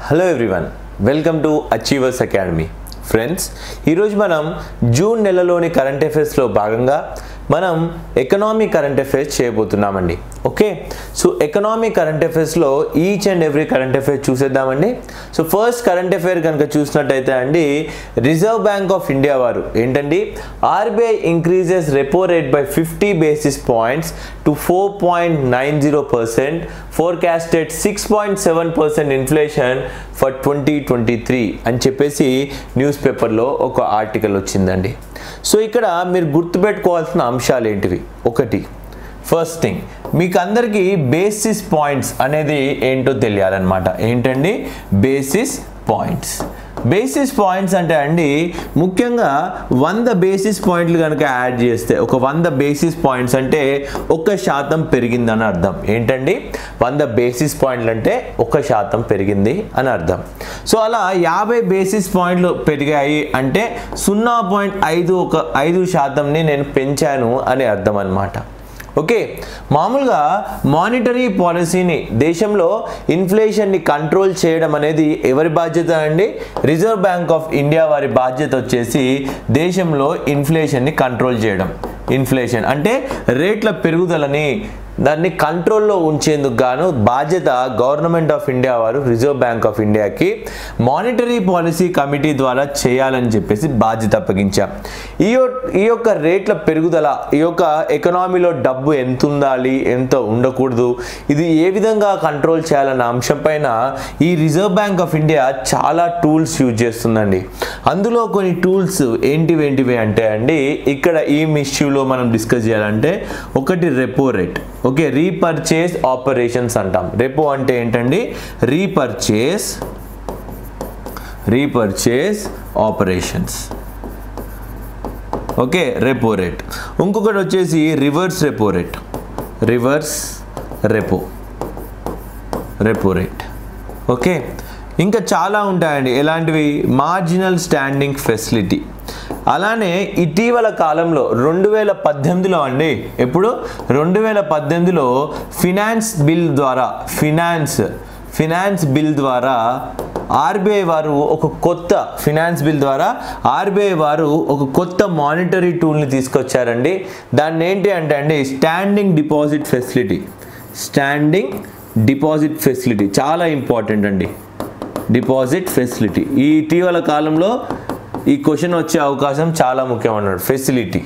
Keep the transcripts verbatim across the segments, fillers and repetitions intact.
Hello everyone, welcome to achievers academy. Friends, ఈరోజు మనం June నెలలోని కరెంట్ అఫైర్స్లో భాగంగా మనం ఎకనామీ కరెంట్ అఫైర్స్ చేయబోతున్నామండి. ఓకే, సో ఎకనామీ కరెంట్ అఫైర్స్లో each and every current affair చూసేద్దామండి. సో ఫస్ట్ కరెంట్ అఫైర్ కనుక చూసినట్టయితే అండి, రిజర్వ్ బ్యాంక్ ఆఫ్ ఇండియా వారు ఏంటండి, RBI increases repo rate by fifty basis points to four point nine zero percent, forecasted six point seven percent inflation for twenty twenty three అని చెప్పేసి news పేపర్లో ఒక article వచ్చిందండి. సో ఇక్కడ మీరు గుర్తుపెట్టుకోవాల్సిన అంశాలు ఏంటివి? ఒకటి, ఫస్ట్ థింగ్, మీకు అందరికీ బేసిస్ పాయింట్స్ అనేది ఏంటో తెలియాలన్నమాట. ఏంటండి బేసిస్ పాయింట్స్? బేసిస్ పాయింట్స్ అంటే అండి, ముఖ్యంగా వంద బేసిస్ పాయింట్లు కనుక యాడ్ చేస్తే, ఒక వంద బేసిస్ పాయింట్స్ అంటే ఒక శాతం పెరిగిందని అర్థం. ఏంటండి, వంద బేసిస్ పాయింట్లు అంటే ఒక శాతం పెరిగింది అని అర్థం. సో అలా యాభై బేసిస్ పాయింట్లు పెరిగాయి అంటే సున్నా పాయింట్ ఐదు ఒక ఐదు శాతంని నేను పెంచాను అని అర్థం అన్నమాట. ఓకే, మామూలుగా మానిటరీ పాలసీని, దేశంలో ఇన్ఫ్లేషన్ని కంట్రోల్ చేయడం అనేది ఎవరి బాధ్యత అండి? రిజర్వ్ బ్యాంక్ ఆఫ్ ఇండియా వారి బాధ్యత వచ్చేసి దేశంలో ఇన్ఫ్లేషన్ని కంట్రోల్ చేయడం. ఇన్ఫ్లేషన్ అంటే రేట్ల పెరుగుదలని, దాన్ని కంట్రోల్లో ఉంచేందుకు గాను బాధ్యత గవర్నమెంట్ ఆఫ్ ఇండియా వారు రిజర్వ్ బ్యాంక్ ఆఫ్ ఇండియాకి మానిటరీ పాలసీ కమిటీ ద్వారా చేయాలని చెప్పేసి బాధ్యత అప్పగించాం. ఈ ఈ యొక్క రేట్ల పెరుగుదల, ఈ యొక్క ఎకనామీలో డబ్బు ఎంత ఉండాలి, ఎంత ఉండకూడదు, ఇది ఏ విధంగా కంట్రోల్ చేయాలన్న అంశం పైన ఈ రిజర్వ్ బ్యాంక్ ఆఫ్ ఇండియా చాలా టూల్స్ యూజ్ చేస్తుందండి. అందులో కొన్ని టూల్స్ ఏంటివి ఏంటివి అంటే అండి, ఇక్కడ ఈ ఇష్యూలో మనం డిస్కస్ చేయాలంటే, ఒకటి repo rate. Okay, repurchase operations అంటాం. రెపో అంటే ఏంటండి? Repurchase repurchase operations. Okay, repo rate. ఇంకొకటి వచ్చేసి reverse repo rate. Reverse repo repo rate. Okay, ఇంకా చాలా ఉంటాయండి. ఎలాంటివి? Marginal standing facility. అలానే ఇటీవల కాలంలో రెండు వేల పద్దెనిమిదిలో అండి, ఎప్పుడు రెండు వేల పద్దెనిమిదిలో ఫినాన్స్ బిల్ ద్వారా ఫినాన్స్ ఫినాన్స్ బిల్ ద్వారా ఆర్బీఐ వారు ఒక కొత్త ఫినాన్స్ బిల్ ద్వారా ఆర్బీఐ వారు ఒక కొత్త మానిటరీ టూల్ని తీసుకొచ్చారండి. దాన్ని ఏంటి అంటే అండి, standing deposit facility. Standing deposit facility చాలా ఇంపార్టెంట్ అండి. డిపాజిట్ ఫెసిలిటీ ఈ ఇటీవల కాలంలో ఈ క్వశ్చన్ వచ్చే అవకాశం చాలా ముఖ్యం అన్నాడు. ఫెసిలిటీ,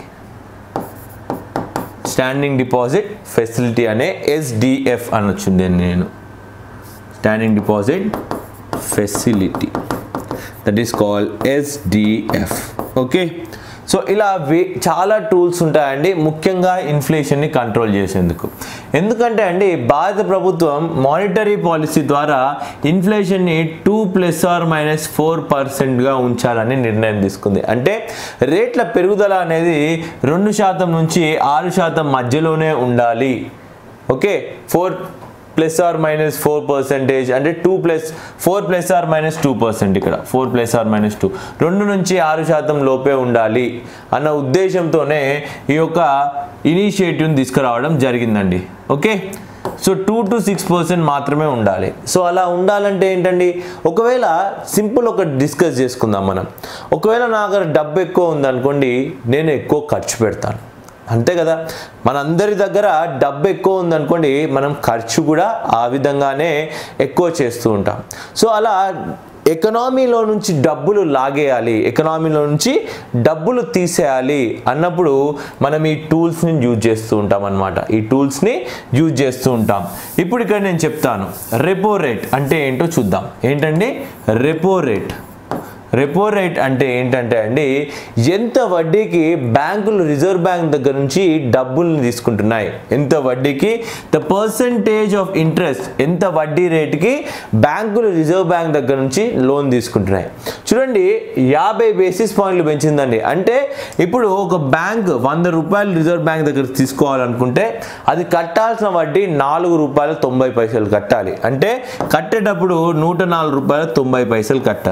స్టాండింగ్ డిపాజిట్ ఫెసిలిటీ అనే ఎస్డిఎఫ్ అనొచ్చు దీన్ని నేను. Standing deposit facility, that is called SDF. Okay, so ఇలా వే చాలా టూల్స్ ఉంటాయండి, ముఖ్యంగా ఇన్ఫ్లేషన్ని కంట్రోల్ చేసేందుకు. ఎందుకంటే అండి, భారత ప్రభుత్వం మానిటరీ పాలసీ ద్వారా ఇన్ఫ్లేషన్ని two plus or minus four పర్సెంట్గా ఉంచాలని నిర్ణయం తీసుకుంది. అంటే రేట్ల పెరుగుదల అనేది రెండు శాతం నుంచి ఆరు శాతం మధ్యలోనే ఉండాలి. Okay, four plus or minus four percentage అంటే two plus four plus or minus two percent ఇక్కడ four plus or minus two రెండు నుంచి ఆరు శాతం లోపే ఉండాలి అన్న ఉద్దేశంతోనే ఈ యొక్క ఇనిషియేటివ్ని తీసుకురావడం జరిగిందండి. Okay, so two to six percent మాత్రమే ఉండాలి. సో అలా ఉండాలంటే ఏంటండి, ఒకవేళ సింపుల్ ఒక డిస్కస్ చేసుకుందాం మనం. ఒకవేళ నా దగ్గర డబ్బు ఎక్కువ ఉందనుకోండి, నేను ఎక్కువ ఖర్చు పెడతాను, అంతే కదా. మనందరి దగ్గర డబ్బు ఎక్కువ ఉందనుకోండి, మనం ఖర్చు కూడా ఆ విధంగానే ఎక్కువ చేస్తూ ఉంటాం. సో అలా ఎకనామీలో నుంచి డబ్బులు లాగేయాలి, ఎకనామీలో నుంచి డబ్బులు తీసేయాలి అన్నప్పుడు మనం ఈ టూల్స్ని యూజ్ చేస్తూ ఉంటాం అన్నమాట. ఈ టూల్స్ని యూజ్ చేస్తూ ఉంటాం. ఇప్పుడు ఇక్కడ నేను చెప్తాను, రెపో రేట్ అంటే ఏంటో చూద్దాం. ఏంటండి రెపో రేట్? రెపో రేట్ అంటే ఏంటంటే అండి, ఎంత వడ్డీకి బ్యాంకులు రిజర్వ్ బ్యాంక్ దగ్గర నుంచి డబ్బుల్ని తీసుకుంటున్నాయి, ఎంత వడ్డీకి, ద పర్సంటేజ్ ఆఫ్ ఇంట్రెస్ట్, ఎంత వడ్డీ రేటుకి బ్యాంకులు రిజర్వ్ బ్యాంక్ దగ్గర నుంచి లోన్ తీసుకుంటున్నాయి. చూడండి, యాభై బేసిస్ పాయింట్లు పెంచిందండి. అంటే ఇప్పుడు ఒక బ్యాంక్ వంద రూపాయలు రిజర్వ్ బ్యాంక్ దగ్గర తీసుకోవాలనుకుంటే అది కట్టాల్సిన వడ్డీ నాలుగు రూపాయల తొంభై పైసలు కట్టాలి. అంటే కట్టేటప్పుడు నూట నాలుగు రూపాయల తొంభై పైసలు కట్టాలి.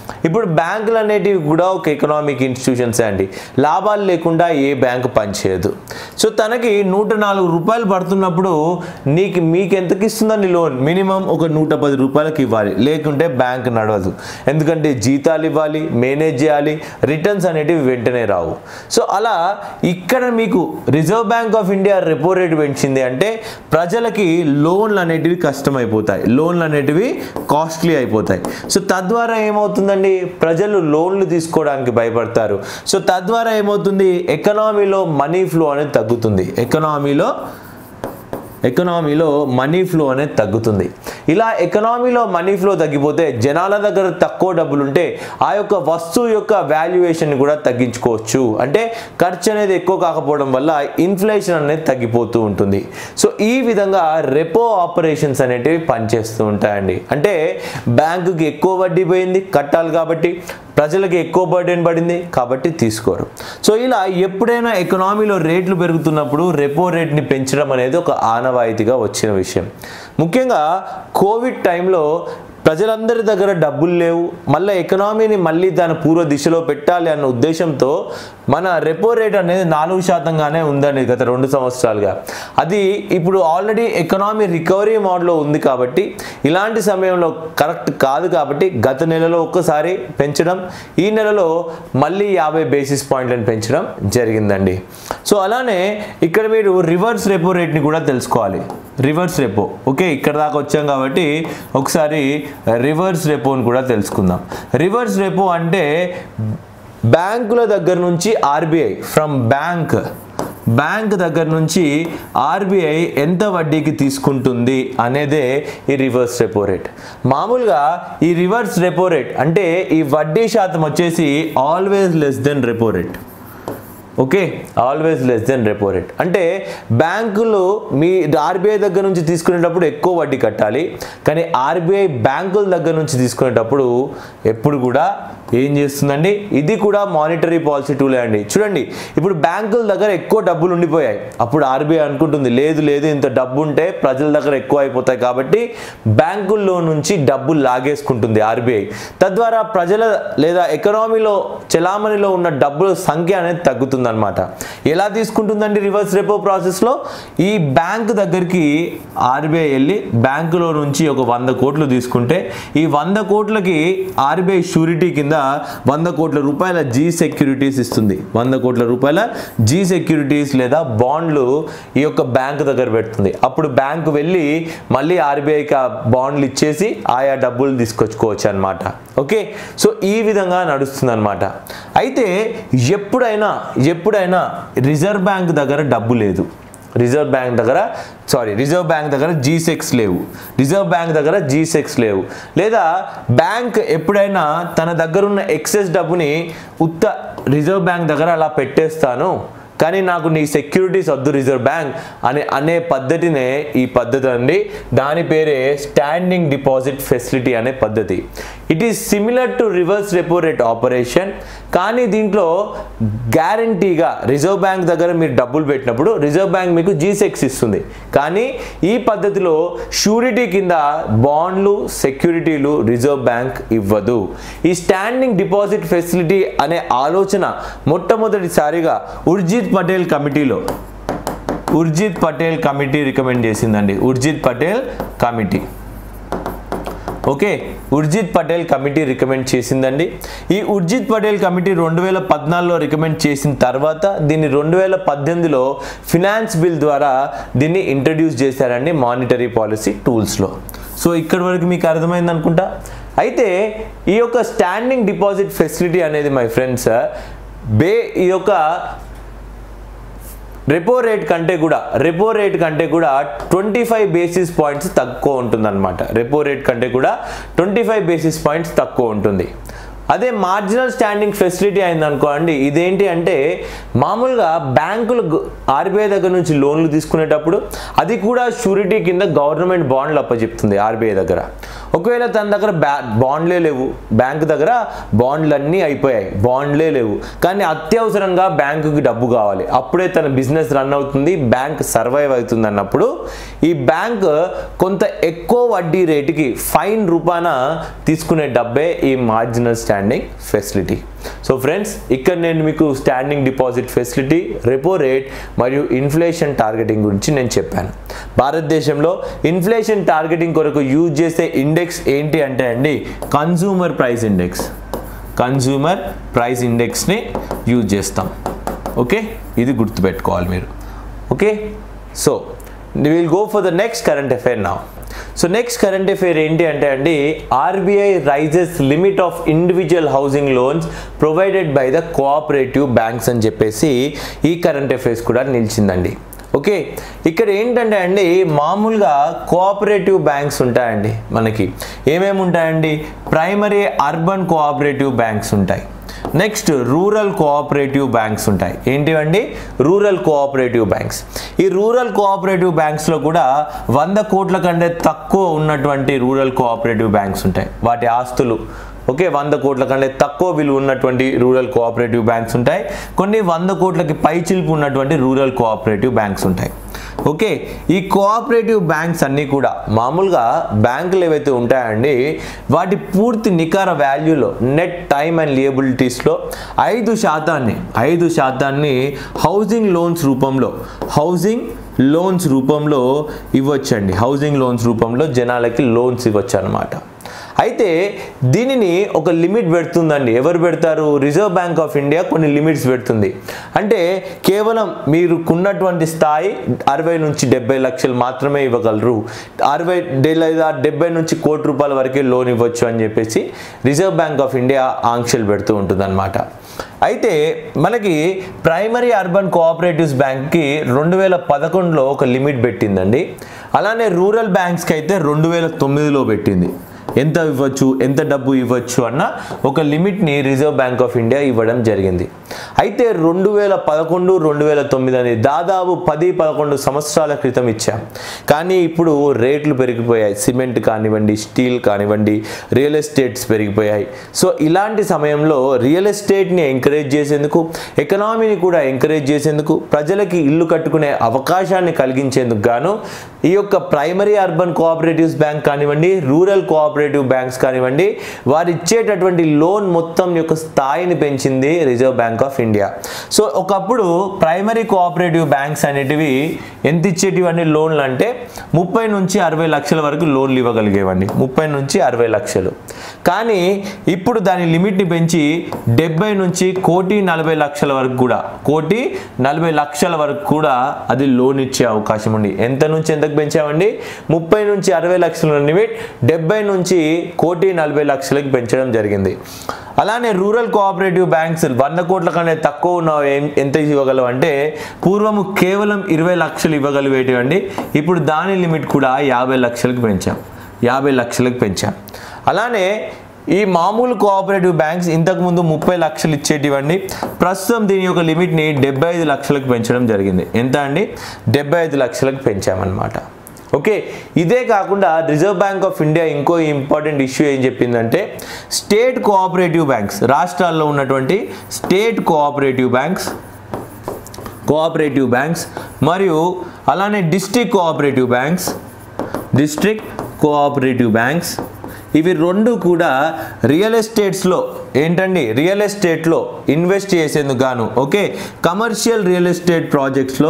ఇప్పుడు బ్యాంకులు అనేటివి కూడా ఒక ఎకనామిక్ ఇన్స్టిట్యూషన్స్ అండి. లాభాలు లేకుండా ఏ బ్యాంకు పనిచేయదు. సో తనకి నూట నాలుగు రూపాయలు పడుతున్నప్పుడు నీకు మీకు ఎంతకి ఇస్తుందండి లోన్? మినిమం ఒక నూట పది రూపాయలకి ఇవ్వాలి, లేకుంటే బ్యాంక్ నడవదు. ఎందుకంటే జీతాలు ఇవ్వాలి, మేనేజ్ చేయాలి, రిటర్న్స్ అనేటివి వెంటనే రావు. సో అలా ఇక్కడ మీకు reserve bank of India repo rate పెంచింది అంటే ప్రజలకి లోన్లు అనేటివి కష్టమైపోతాయి, లోన్లు అనేటివి కాస్ట్లీ అయిపోతాయి. సో తద్వారా ఏమవుతుందండి, ప్రజలు లోన్లు తీసుకోవడానికి భయపడతారు. సో తద్వారా ఏమవుతుంది, ఎకనామీలో మనీ ఫ్లో అనేది తగ్గుతుంది. ఎకనామీలో ఎకనామీలో మనీ ఫ్లో అనేది తగ్గుతుంది. ఇలా ఎకనామీలో మనీ ఫ్లో తగ్గిపోతే జనాల దగ్గర తక్కువ డబ్బులు ఉంటే ఆ యొక్క వస్తువు యొక్క వాల్యుయేషన్ కూడా తగ్గించుకోవచ్చు. అంటే ఖర్చు అనేది ఎక్కువ కాకపోవడం వల్ల ఇన్ఫ్లేషన్ అనేది తగ్గిపోతూ ఉంటుంది. సో ఈ విధంగా రెపో ఆపరేషన్స్ అనేటివి పనిచేస్తూ ఉంటాయండి. అంటే బ్యాంకుకి ఎక్కువ వడ్డీ పోయింది కట్టాలి కాబట్టి, ప్రజలకు ఎక్కువ బర్డెన్ పడింది కాబట్టి తీసుకోరు. సో ఇలా ఎప్పుడైనా ఎకనామీలో రేట్లు పెరుగుతున్నప్పుడు రెపో రేట్ని పెంచడం అనేది ఒక ఆనవాయితీగా వచ్చిన విషయం. ముఖ్యంగా కోవిడ్ టైంలో ప్రజలందరి దగ్గర డబ్బులు లేవు, మళ్ళీ ఎకనామీని మళ్ళీ దాని పూర్వ దిశలో పెట్టాలి అన్న ఉద్దేశంతో మన రెపో రేట్ అనేది నాలుగు శాతంగానే ఉందండి గత రెండు సంవత్సరాలుగా. అది ఇప్పుడు ఆల్రెడీ ఎకనామీ రికవరీ మోడ్లో ఉంది కాబట్టి ఇలాంటి సమయంలో కరెక్ట్ కాదు కాబట్టి గత నెలలో ఒక్కసారి పెంచడం, ఈ నెలలో మళ్ళీ యాభై బేసిస్ పాయింట్లను పెంచడం జరిగిందండి. సో అలానే ఇక్కడ మీరు రివర్స్ రెపో రేట్ని కూడా తెలుసుకోవాలి. రివర్స్ రెపో, ఓకే, ఇక్కడ దాకా వచ్చాం కాబట్టి ఒకసారి రివర్స్ రెపోని కూడా తెలుసుకుందాం. రివర్స్ రెపో అంటే బ్యాంకుల దగ్గర నుంచి ఆర్బీఐ ఫ్రమ్ బ్యాంక్ బ్యాంక్ దగ్గర నుంచి ఆర్బీఐ ఎంత వడ్డీకి తీసుకుంటుంది అనేదే ఈ రివర్స్ రెపో రేట్. మామూలుగా ఈ రివర్స్ రెపో రేట్ అంటే ఈ వడ్డీ శాతం వచ్చేసి always less than repo rate. Okay, always less than repo rate అంటే బ్యాంకులు మీ ఆర్బీఐ దగ్గర నుంచి తీసుకునేటప్పుడు ఎక్కువ వడ్డీ కట్టాలి, కానీ ఆర్బీఐ బ్యాంకుల దగ్గర నుంచి తీసుకునేటప్పుడు ఎప్పుడు కూడా ఏం చేస్తుందండి, ఇది కూడా మానిటరీ పాలసీ టూలే అండి. చూడండి, ఇప్పుడు బ్యాంకుల దగ్గర ఎక్కువ డబ్బులు ఉండిపోయాయి, అప్పుడు ఆర్బీఐ అనుకుంటుంది లేదు లేదు ఇంత డబ్బు ఉంటే ప్రజల దగ్గర ఎక్కువ అయిపోతాయి కాబట్టి బ్యాంకుల్లో నుంచి డబ్బులు లాగేసుకుంటుంది ఆర్బీఐ. తద్వారా ప్రజల లేదా ఎకనామీలో చలామణిలో ఉన్న డబ్బుల సంఖ్య అనేది తగ్గుతుంది అనమాట. ఎలా తీసుకుంటుందండి రివర్స్ రెపో ప్రాసెస్లో? ఈ బ్యాంక్ దగ్గరికి ఆర్బీఐ వెళ్ళి బ్యాంకులో నుంచి ఒక వంద కోట్లు తీసుకుంటే ఈ వంద కోట్లకి ఆర్బీఐ షూరిటీ కింద వంద కోట్ల రూపాయల జీ సెక్యూరిటీస్ ఇస్తుంది. వంద కోట్ల రూపాయల జీ సెక్యూరిటీస్ లేదా బాండ్లు ఈ యొక్క బ్యాంక్ దగ్గర పెడుతుంది. అప్పుడు బ్యాంకు వెళ్ళి మళ్ళీ ఆర్బీఐకి ఆ బాండ్లు ఇచ్చేసి ఆయా డబ్బులు తీసుకొచ్చుకోవచ్చు అనమాట. ఓకే, సో ఈ విధంగా నడుస్తుంది అనమాట. అయితే ఎప్పుడైనా ఎప్పుడైనా రిజర్వ్ బ్యాంక్ దగ్గర డబ్బు లేదు, రిజర్వ్ బ్యాంక్ దగ్గర సారీ రిజర్వ్ బ్యాంక్ దగ్గర జీ సెక్స్ లేవు, రిజర్వ్ బ్యాంక్ దగ్గర జీ సెక్స్ లేవు, లేదా బ్యాంక్ ఎప్పుడైనా తన దగ్గర ఉన్న ఎక్సెస్ డబ్బుని ఉత్త రిజర్వ్ బ్యాంక్ దగ్గర అలా పెట్టేస్తాను కానీ నాకు నీ సెక్యూరిటీస్ వద్దు రిజర్వ్ బ్యాంక్ అనే అనే పద్ధతినే ఈ పద్ధతి అండి. దాని పేరే స్టాండింగ్ డిపాజిట్ ఫెసిలిటీ అనే పద్ధతి. It is similar to reverse repo rate operation, కానీ దీంట్లో గ్యారంటీగా రిజర్వ్ బ్యాంక్ దగ్గర మీరు డబ్బులు పెట్టినప్పుడు రిజర్వ్ బ్యాంక్ మీకు జీసెక్స్ ఇస్తుంది, కానీ ఈ పద్ధతిలో షూరిటీ కింద బాండ్లు సెక్యూరిటీలు రిజర్వ్ బ్యాంక్ ఇవ్వదు. ఈ స్టాండింగ్ డిపాజిట్ ఫెసిలిటీ అనే ఆలోచన మొట్టమొదటిసారిగా ఉర్జిత్ పటేల్ కమిటీలో ఉర్జిత్ పటేల్ కమిటీ రికమెండ్ చేసిందండి. Urjit Patel committee okay Urjit Patel committee recommend చేసిందండి. ఈ ఉర్జిత్ పటేల్ కమిటీ రెండు వేల పద్నాలుగులో రికమెండ్ చేసిన తర్వాత దీన్ని రెండు వేల పద్దెనిమిదిలో ఫినాన్స్ బిల్ ద్వారా దీన్ని ఇంట్రడ్యూస్ చేశారండి మానిటరీ పాలసీ టూల్స్లో. సో ఇక్కడి వరకు మీకు అర్థమైంది అనుకుంటా. అయితే ఈ యొక్క స్టాండింగ్ డిపాజిట్ ఫెసిలిటీ అనేది మై ఫ్రెండ్స్ బే ఈ యొక్క రెపో రేట్ కంటే కూడా రెపో రేట్ కంటే కూడా ట్వంటీ ఫైవ్ బేసిస్ పాయింట్స్ తక్కువ ఉంటుంది అనమాట. రెపో రేట్ కంటే కూడా ట్వంటీ ఫైవ్ బేసిస్ పాయింట్స్ తక్కువ ఉంటుంది. అదే మార్జినల్ స్టాండింగ్ ఫెసిలిటీ అయింది అనుకోండి, ఇదేంటి అంటే మామూలుగా బ్యాంకులు ఆర్బీఐ దగ్గర నుంచి లోన్లు తీసుకునేటప్పుడు అది కూడా షూరిటీ కింద గవర్నమెంట్ బాండ్లు అప్పచెప్తుంది ఆర్బీఐ దగ్గర. ఒకవేళ తన దగ్గర బ్యా బాండ్లే లేవు, బ్యాంక్ దగ్గర బాండ్లు అన్నీ అయిపోయాయి, బాండ్లే లేవు, కానీ అత్యవసరంగా బ్యాంకుకి డబ్బు కావాలి, అప్పుడే తన బిజినెస్ రన్ అవుతుంది, బ్యాంక్ సర్వైవ్ అవుతుంది అన్నప్పుడు ఈ బ్యాంక్ కొంత ఎక్కువ వడ్డీ రేటుకి ఫైన్ రూపాన తీసుకునే డబ్బే ఈ marginal standing standing facility. So friends, ఇక్కడ నేను మీకు standing deposit facility, repo rate మరియు ఇన్ఫ్లేషన్ టార్గెటింగ్ గురించి నేను చెప్పాను. భారతదేశంలో ఇన్ఫ్లేషన్ టార్గెటింగ్ కొరకు యూజ్ చేసే ఇండెక్స్ ఏంటి అంటే అండి consumer price index. Consumer price ఇండెక్స్ని యూజ్ చేస్తాం. ఓకే, ఇది గుర్తుపెట్టుకోవాలి మీరు. Okay, so we will go for the next current affair now. So next current affair ఏంటి అంటే అండి RBI raises limit of individual housing loans provided by the cooperative banks అని చెప్పేసి ఈ కరెంట్ అఫైర్స్ కూడా నిలిచిందండి. ఓకే, ఇక్కడ ఏంటంటే అండి మామూలుగా కోఆపరేటివ్ బ్యాంక్స్ ఉంటాయండి. మనకి ఏమేమి ఉంటాయండి? ప్రైమరీ అర్బన్ కోఆపరేటివ్ బ్యాంక్స్ ఉంటాయి. నెక్స్ట్ రూరల్ కోఆపరేటివ్ బ్యాంక్స్ ఉంటాయి. ఏంటివండి? Rural cooperative banks. ఈ రూరల్ కోఆపరేటివ్ బ్యాంక్స్లో కూడా వంద కోట్ల కంటే తక్కువ ఉన్నటువంటి రూరల్ కోఆపరేటివ్ బ్యాంక్స్ ఉంటాయి. వాటి ఆస్తులు ఓకే వంద కోట్ల కంటే తక్కువ విలువ ఉన్నటువంటి రూరల్ కోఆపరేటివ్ బ్యాంక్స్ ఉంటాయి. కొన్ని వంద కోట్లకి పైచిలుపు ఉన్నటువంటి రూరల్ కోఆపరేటివ్ బ్యాంక్స్ ఉంటాయి. ఓకే, ఈ కోఆపరేటివ్ బ్యాంక్స్ అన్నీ కూడా మామూలుగా బ్యాంకులు ఏవైతే ఉంటాయండి వాటి పూర్తి నికర వాల్యూలో నెట్ టైమ్ అండ్ లియబిలిటీస్లో ఐదు శాతాన్ని ఐదు శాతాన్ని హౌసింగ్ లోన్స్ రూపంలో హౌసింగ్ లోన్స్ రూపంలో ఇవ్వచ్చండి. హౌసింగ్ లోన్స్ రూపంలో జనాలకి లోన్స్ ఇవ్వచ్చు అన్నమాట. అయితే దీనిని ఒక లిమిట్ పెడుతుందండి. ఎవరు పెడతారు? రిజర్వ్ బ్యాంక్ ఆఫ్ ఇండియా కొన్ని లిమిట్స్ పెడుతుంది. అంటే కేవలం మీరుకున్నటువంటి స్థాయి అరవై నుంచి డెబ్బై లక్షలు మాత్రమే ఇవ్వగలరు. అరవై లేదా డెబ్బై నుంచి కోటి రూపాయల వరకే లోన్ ఇవ్వచ్చు అని చెప్పేసి రిజర్వ్ బ్యాంక్ ఆఫ్ ఇండియా ఆంక్షలు పెడుతూ ఉంటుంది అన్నమాట. అయితే మనకి ప్రైమరీ అర్బన్ కోఆపరేటివ్స్ బ్యాంక్కి రెండు వేల పదకొండులో ఒక లిమిట్ పెట్టిందండి. అలానే రూరల్ బ్యాంక్స్కి అయితే రెండు వేల తొమ్మిదిలో పెట్టింది. ఎంత ఇవ్వచ్చు, ఎంత డబ్బు ఇవ్వచ్చు అన్న ఒక లిమిట్ని రిజర్వ్ బ్యాంక్ ఆఫ్ ఇండియా ఇవ్వడం జరిగింది. అయితే రెండు వేల పదకొండు రెండు వేల తొమ్మిది అని దాదాపు పది పదకొండు సంవత్సరాల క్రితం ఇచ్చాం. కానీ ఇప్పుడు రేట్లు పెరిగిపోయాయి. సిమెంట్ కానివ్వండి, స్టీల్ కానివ్వండి, రియల్ ఎస్టేట్స్ పెరిగిపోయాయి. సో ఇలాంటి సమయంలో రియల్ ఎస్టేట్ని ఎంకరేజ్ చేసేందుకు, ఎకనామీని కూడా ఎంకరేజ్ చేసేందుకు, ప్రజలకి ఇల్లు కట్టుకునే అవకాశాన్ని కలిగించేందుకు గాను ఈ యొక్క ప్రైమరీ అర్బన్ కోఆపరేటివ్స్ బ్యాంక్ కానివ్వండి, రూరల్ కోఆపరేటివ్ బ్యాంక్స్ కానివ్వండి, వారు ఇచ్చేటటువంటి లోన్ మొత్తం యొక్క స్థాయిని పెంచింది reserve bank of India. So ఒకప్పుడు ప్రైమరీ కోఆపరేటివ్ బ్యాంక్స్ అనేటివి ఎంత ఇచ్చేటివన్నీ లోన్లు అంటే ముప్పై నుంచి అరవై లక్షల వరకు లోన్లు ఇవ్వగలిగేవండి. ముప్పై నుంచి అరవై లక్షలు. కానీ ఇప్పుడు దాని లిమిట్ని పెంచి డెబ్బై నుంచి కోటి నలభై లక్షల వరకు కూడా కోటి నలభై లక్షల వరకు కూడా అది లోన్ ఇచ్చే అవకాశం ఉంది. ఎంత నుంచి ఎంతకు పెంచామండి? ముప్పై నుంచి అరవై లక్షల లిమిట్ డెబ్బై నుంచి కోటి నలభై లక్షలకి పెంచడం జరిగింది. అలానే రూరల్ కోఆపరేటివ్ బ్యాంక్స్ వంద కోట్ల కంటే తక్కువ ఉన్న ఎంత ఇవ్వగలవు అంటే పూర్వము కేవలం ఇరవై లక్షలు ఇవ్వగలిగేటివండి. ఇప్పుడు దాని లిమిట్ కూడా యాభై లక్షలకు పెంచాం యాభై లక్షలకు పెంచాం అలానే ఈ మామూలు కోఆపరేటివ్ బ్యాంక్స్ ఇంతకుముందు ముప్పై లక్షలు ఇచ్చేటివండి. ప్రస్తుతం దీని యొక్క లిమిట్ని డెబ్బై ఐదు లక్షలకు పెంచడం జరిగింది. ఎంత అండి? డెబ్బై ఐదు లక్షలకు పెంచామన్నమాట. ఓకే, ఇదే కాకుండా రిజర్వ్ బ్యాంక్ ఆఫ్ ఇండియా ఇంకో ఇంపార్టెంట్ ఇష్యూ ఏం చెప్పిందంటే స్టేట్ కోఆపరేటివ్ బ్యాంక్స్, రాష్ట్రాల్లో ఉన్నటువంటి state cooperative banks cooperative banks మరియు అలానే district cooperative banks district cooperative banks ఇవి రెండు కూడా రియల్ ఎస్టేట్స్లో ఏంటండి రియల్ ఎస్టేట్లో ఇన్వెస్ట్ చేసేందుకు గాను ఓకే కమర్షియల్ రియల్ ఎస్టేట్ ప్రాజెక్ట్స్లో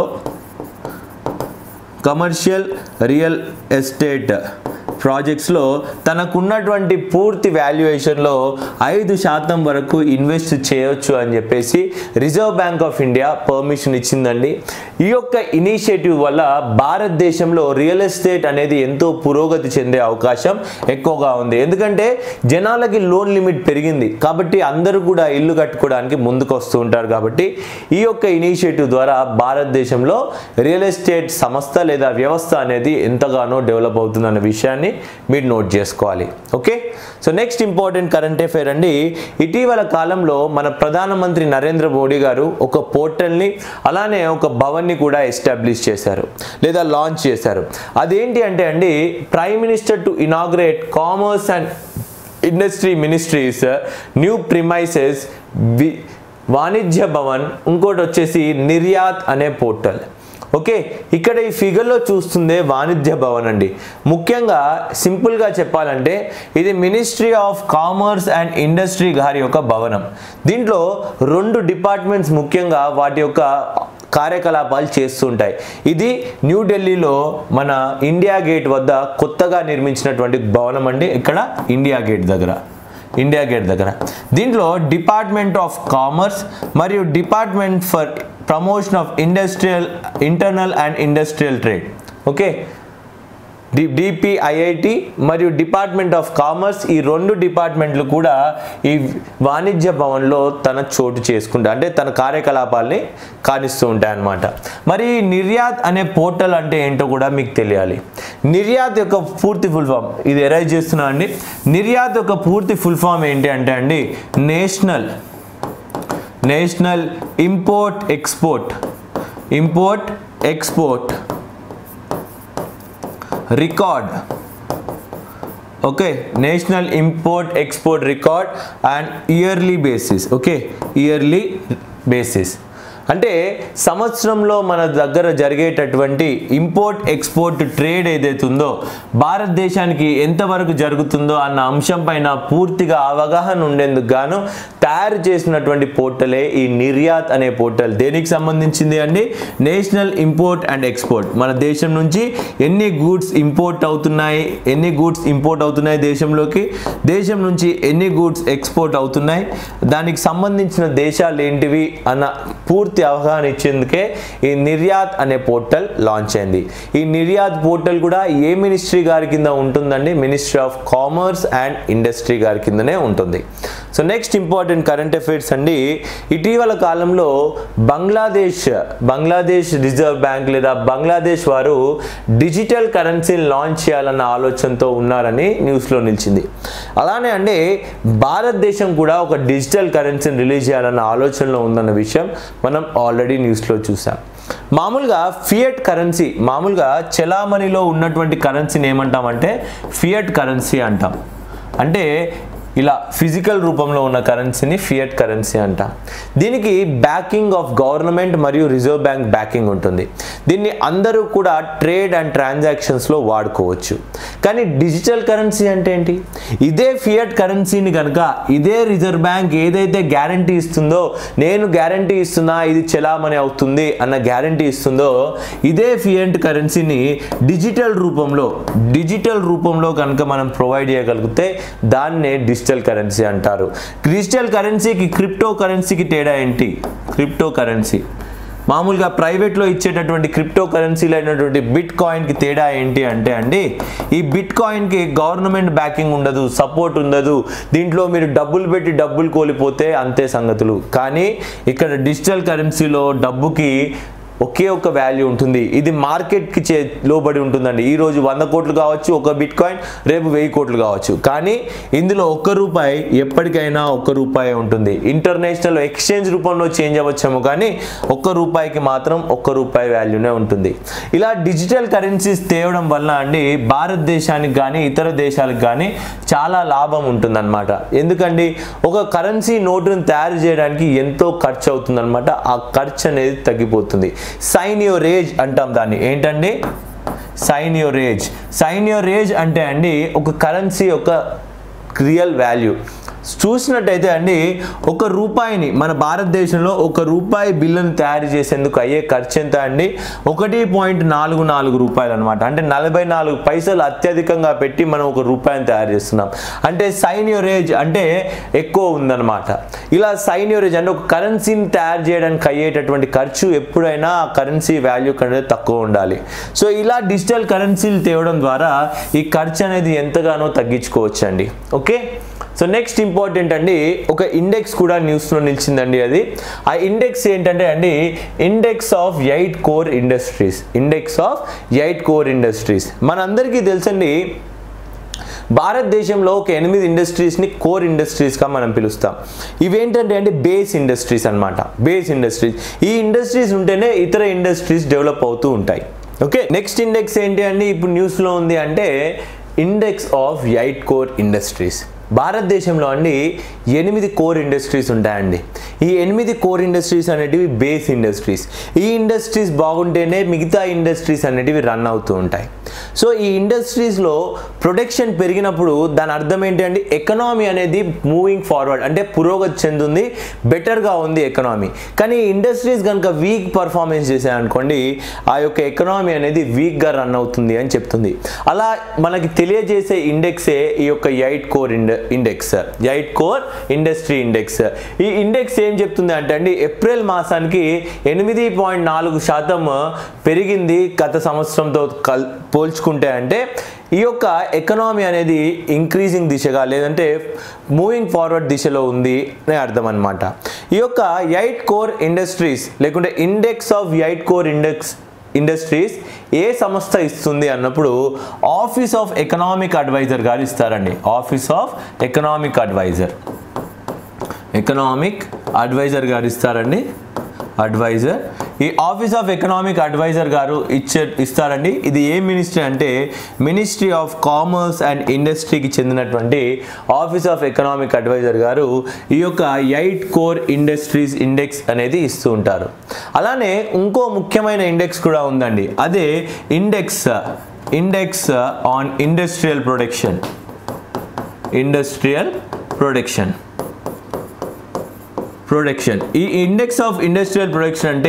కమర్షియల్ రియల్ ఎస్టేట్ ప్రాజెక్ట్స్లో తనకున్నటువంటి పూర్తి వాల్యుయేషన్లో ఐదు శాతం వరకు ఇన్వెస్ట్ చేయొచ్చు అని చెప్పేసి reserve bank of India permission ఇచ్చిందండి. ఈ యొక్క ఇనిషియేటివ్ వల్ల భారతదేశంలో రియల్ ఎస్టేట్ అనేది ఎంతో పురోగతి చెందే అవకాశం ఎక్కువగా ఉంది. ఎందుకంటే జనాలకి లోన్ లిమిట్ పెరిగింది కాబట్టి అందరూ కూడా ఇల్లు కట్టుకోవడానికి ముందుకు వస్తూ ఉంటారు. కాబట్టి ఈ యొక్క ఇనిషియేటివ్ ద్వారా భారతదేశంలో రియల్ ఎస్టేట్ సంస్థ లేదా వ్యవస్థ అనేది ఎంతగానో డెవలప్ అవుతుందన్న విషయాన్ని మీరు నోట్ చేసుకోవాలి. Okay, so next important current affair అండి. ఇటీవల కాలంలో మన ప్రధానమంత్రి నరేంద్ర మోడీ గారు ఒక పోర్టల్ని అలానే ఒక భవన్ని కూడా ఎస్టాబ్లిష్ చేశారు లేదా లాంచ్ చేశారు. అదేంటి అంటే అండి prime minister to inaugurate commerce and industry ministries new premises Vanijya Bhavan, ఇంకోటి వచ్చేసి నిర్యాత్ అనే పోర్టల్. ఓకే, ఇక్కడ ఈ ఫిగర్లో చూస్తుందే వాణిజ్య భవన్ అండి. ముఖ్యంగా సింపుల్గా చెప్పాలంటే ఇది ministry of commerce and industry గారి యొక్క భవనం. దీంట్లో రెండు డిపార్ట్మెంట్స్ ముఖ్యంగా వాటి యొక్క కార్యకలాపాలు చేస్తుంటాయి. ఇది న్యూఢిల్లీలో మన ఇండియా గేట్ వద్ద కొత్తగా నిర్మించినటువంటి భవనం అండి. ఇక్కడ ఇండియా గేట్ దగ్గర ఇండియా గేట్ దగ్గర దీంట్లో డిపార్ట్మెంట్ ఆఫ్ కామర్స్ మరియు department for promotion of industrial internal and industrial trade, okay, D DPIIT మరియు డిపార్ట్మెంట్ ఆఫ్ కామర్స్, ఈ రెండు డిపార్ట్మెంట్లు కూడా ఈ వాణిజ్య భవన్లో తన చోటు చేసుకుంటా అంటే తన కార్యకలాపాలని కానిస్తూ ఉంటాయి అన్నమాట. మరి నిర్యాత్ అనే పోర్టల్ అంటే ఏంటో కూడా మీకు తెలియాలి. నిర్యాత్ యొక్క పూర్తి ఫుల్ ఫామ్ ఇది ఎరైజ్ చేస్తున్నా అండి. నిర్యాత్ యొక్క పూర్తి ఫుల్ ఫామ్ ఏంటి అంటే అండి national national import export import export record, okay, national import export record and yearly basis, okay, yearly basis అంటే సంవత్సరంలో మన దగ్గర జరిగేటటువంటి ఇంపోర్ట్ ఎక్స్పోర్ట్ ట్రేడ్ ఏదైతే ఉందో భారతదేశానికి ఎంతవరకు జరుగుతుందో అన్న అంశం పైన పూర్తిగా అవగాహన ఉండేందుకు గాను తయారు చేసినటువంటి పోర్టలే ఈ నిర్యాత్ అనే పోర్టల్. దేనికి సంబంధించింది అండి? National import and export. మన దేశం నుంచి ఎన్ని గూడ్స్ ఇంపోర్ట్ అవుతున్నాయి, ఎన్ని గూడ్స్ ఇంపోర్ట్ అవుతున్నాయి దేశంలోకి, దేశం నుంచి ఎన్ని గూడ్స్ ఎక్స్పోర్ట్ అవుతున్నాయి, దానికి సంబంధించిన దేశాలు ఏంటివి అన్న పూర్తి అవగాహన ఇచ్చేందుకే ఈ నిర్యాత్ అనే పోర్టల్ లాంచ్ అయింది. ఈ నిర్యాత్ పోర్టల్ కూడా ఏ మినిస్ట్రీ గారి కింద ఉంటుందండి? Ministry of commerce and industry గారి కిందనే ఉంటుంది. So next important current affairs అండి, ఇటీవల కాలంలో బంగ్లాదేశ్ బంగ్లాదేశ్ రిజర్వ్ బ్యాంక్ లేదా బంగ్లాదేశ్ వారు డిజిటల్ కరెన్సీని లాంచ్ చేయాలన్న ఆలోచనతో ఉన్నారని న్యూస్లో నిలిచింది. అలానే అంటే భారతదేశం కూడా ఒక డిజిటల్ కరెన్సీని రిలీజ్ చేయాలన్న ఆలోచనలో ఉందన్న విషయం మనం ఆల్రెడీ న్యూస్లో చూసాం. మామూలుగా ఫియట్ కరెన్సీ, మామూలుగా చలామణిలో ఉన్నటువంటి కరెన్సీని ఏమంటామంటే ఫియట్ కరెన్సీ అంటాం. అంటే ఇలా ఫిజికల్ రూపంలో ఉన్న కరెన్సీని ఫియట్ కరెన్సీ అంటాం. దీనికి బ్యాకింగ్ ఆఫ్ గవర్నమెంట్ మరియు రిజర్వ్ బ్యాంక్ బ్యాకింగ్ ఉంటుంది. దీన్ని అందరూ కూడా ట్రేడ్ అండ్ ట్రాన్సాక్షన్స్లో వాడుకోవచ్చు. కానీ డిజిటల్ కరెన్సీ అంటే ఏంటి? ఇదే ఫియట్ కరెన్సీని కనుక ఇదే రిజర్వ్ బ్యాంక్ ఏదైతే గ్యారంటీ ఇస్తుందో, నేను గ్యారంటీ ఇస్తున్నా ఇది చలామణి అవుతుంది అన్న గ్యారంటీ ఇస్తుందో, ఇదే ఫియట్ కరెన్సీని డిజిటల్ రూపంలో డిజిటల్ రూపంలో కనుక మనం ప్రొవైడ్ చేయగలిగితే దాన్నే డిజిటల్ కరెన్సీ అంటారు. డిజిటల్ కరెన్సీకి క్రిప్టో కరెన్సీకి తేడా ఏంటి? క్రిప్టో కరెన్సీ మామూలుగా ప్రైవేట్లో ఇచ్చేటటువంటి క్రిప్టో కరెన్సీలు అయినటువంటి బిట్ కాయిన్కి తేడా ఏంటి అంటే అండి, ఈ బిట్ కాయిన్కి గవర్నమెంట్ బ్యాకింగ్ ఉండదు, సపోర్ట్ ఉండదు, దీంట్లో మీరు డబ్బులు పెట్టి డబ్బులు కోల్పోతే అంతే సంగతులు. కానీ ఇక్కడ డిజిటల్ కరెన్సీలో డబ్బుకి ఒకే ఒక వాల్యూ ఉంటుంది. ఇది మార్కెట్కి చే లోబడి ఉంటుందండి. ఈరోజు వంద కోట్లు కావచ్చు ఒక బిట్ కాయిన్, రేపు వెయ్యి కోట్లు కావచ్చు. కానీ ఇందులో ఒక్క రూపాయి ఎప్పటికైనా ఒక్క రూపాయి ఉంటుంది. ఇంటర్నేషనల్ ఎక్స్చేంజ్ రూపంలో చేంజ్ అవ్వచ్చేమో కానీ ఒక్క రూపాయికి మాత్రం ఒక్క రూపాయి వాల్యూనే ఉంటుంది. ఇలా డిజిటల్ కరెన్సీస్ తేవడం వల్ల అండి భారతదేశానికి కానీ ఇతర దేశాలకు కానీ చాలా లాభం ఉంటుందన్నమాట. ఎందుకండి ఒక కరెన్సీ నోటును తయారు చేయడానికి ఎంతో ఖర్చు అవుతుందన్నమాట. ఆ ఖర్చు అనేది తగ్గిపోతుంది. సైన్ యువర్ ఏజ్ అంటాం దాన్ని. ఏంటండి? Sign your age. Sign your age అంటే అండి ఒక కరెన్సీ యొక్క రియల్ వాల్యూ చూసినట్టయితే అండి ఒక రూపాయిని మన భారతదేశంలో ఒక రూపాయి బిల్లును తయారు చేసేందుకు అయ్యే ఖర్చు ఎంత అండి? ఒకటి పాయింట్ నాలుగు నాలుగు రూపాయలు అనమాట. అంటే నలభై నాలుగు పైసలు అత్యధికంగా పెట్టి మనం ఒక రూపాయిని తయారు చేస్తున్నాం. అంటే సైన్ యువర్ ఏజ్ అంటే ఎక్కువ ఉందన్నమాట. ఇలా సైన్ యువర్ ఏజ్ అంటే ఒక కరెన్సీని తయారు చేయడానికి అయ్యేటటువంటి ఖర్చు ఎప్పుడైనా ఆ కరెన్సీ వాల్యూ అనేది తక్కువ ఉండాలి. సో ఇలా డిజిటల్ కరెన్సీలు తేవడం ద్వారా ఈ ఖర్చు అనేది ఎంతగానో తగ్గించుకోవచ్చు అండి. ఓకే, సో నెక్స్ట్ ఇంపార్టెంట్ అండి ఒక ఇండెక్స్ కూడా న్యూస్లో నిలిచిందండి. అది ఆ ఇండెక్స్ ఏంటంటే అండి index of eight core industries. Index of eight core industries మనందరికీ తెలుసండి. భారతదేశంలో ఒక ఎనిమిది ఇండస్ట్రీస్ని కోర్ ఇండస్ట్రీస్గా మనం పిలుస్తాం. ఇవేంటంటే అంటే బేస్ ఇండస్ట్రీస్ అనమాట. బేస్ ఇండస్ట్రీస్, ఈ ఇండస్ట్రీస్ ఉంటేనే ఇతర ఇండస్ట్రీస్ డెవలప్ అవుతూ ఉంటాయి. ఓకే, నెక్స్ట్ ఇండెక్స్ ఏంటి అండి ఇప్పుడు న్యూస్లో ఉంది అంటే index of eight core industries. భారతదేశంలో అండి ఎనిమిది కోర్ ఇండస్ట్రీస్ ఉంటాయండి. ఈ ఎనిమిది కోర్ ఇండస్ట్రీస్ అనేటివి బేస్ ఇండస్ట్రీస్. ఈ ఇండస్ట్రీస్ బాగుంటేనే మిగతా ఇండస్ట్రీస్ అనేటివి రన్ అవుతూ ఉంటాయి. సో ఈ ఇండస్ట్రీస్లో ప్రొడక్షన్ పెరిగినప్పుడు దాని అర్థం ఏంటి అండి, ఎకనామీ అనేది మూవింగ్ ఫార్వర్డ్, అంటే పురోగతి చెందుంది, బెటర్గా ఉంది ఎకనామీ. కానీ ఇండస్ట్రీస్ కనుక వీక్ పర్ఫార్మెన్స్ చేశాయనుకోండి, ఆ యొక్క ఎకనామీ అనేది వీక్గా రన్ అవుతుంది అని చెప్తుంది. అలా మనకి తెలియజేసే ఇండెక్సే ఈ యొక్క ఎయిట్ కోర్ ఇండ index eight core industry index. ఈ ఇండెక్స్ ఏం చెప్తుంది అంటే అండి, ఏప్రిల్ మాసానికి ఎనిమిది పాయింట్ నాలుగు శాతం పెరిగింది గత సంవత్సరంతో కల్ పోల్చుకుంటే. అంటే ఈ యొక్క ఎకనామీ అనేది ఇంక్రీజింగ్ దిశగా లేదంటే మూవింగ్ ఫార్వర్డ్ దిశలో ఉంది అని అర్థం అనమాట. ఈ యొక్క ఎయిట్ కోర్ ఇండస్ట్రీస్ లేకుంటే index of eight core index industries ఏ సంస్థ ఇస్తుంది అన్నప్పుడు ఆఫీస్ ఆఫ్ ఎకనామిక్ అడ్వైజర్ గారు ఇస్తారండి. Office of economic adviser economic adviser గారు ఇస్తారండి. అడ్వైజర్ ఈ ఆఫీస్ ఆఫ్ ఎకనామిక్ అడ్వైజర్ గారు ఇచ్చే ఇస్తారండి. ఇది ఏ మినిస్ట్రీ అంటే మినిస్ట్రీ ఆఫ్ కామర్స్ అండ్ ఇండస్ట్రీకి చెందినటువంటి ఆఫీస్ ఆఫ్ ఎకనామిక్ అడ్వైజర్ గారు ఈ యొక్క ఎయిట్ కోర్ ఇండస్ట్రీస్ ఇండెక్స్ అనేది ఇస్తూ ఉంటారు. అలానే ఇంకో ముఖ్యమైన ఇండెక్స్ కూడా ఉందండి, అదే index index on industrial production industrial production production ఈ ఇండెక్స్ ఆఫ్ ఇండస్ట్రియల్ ప్రొడక్షన్ అంటే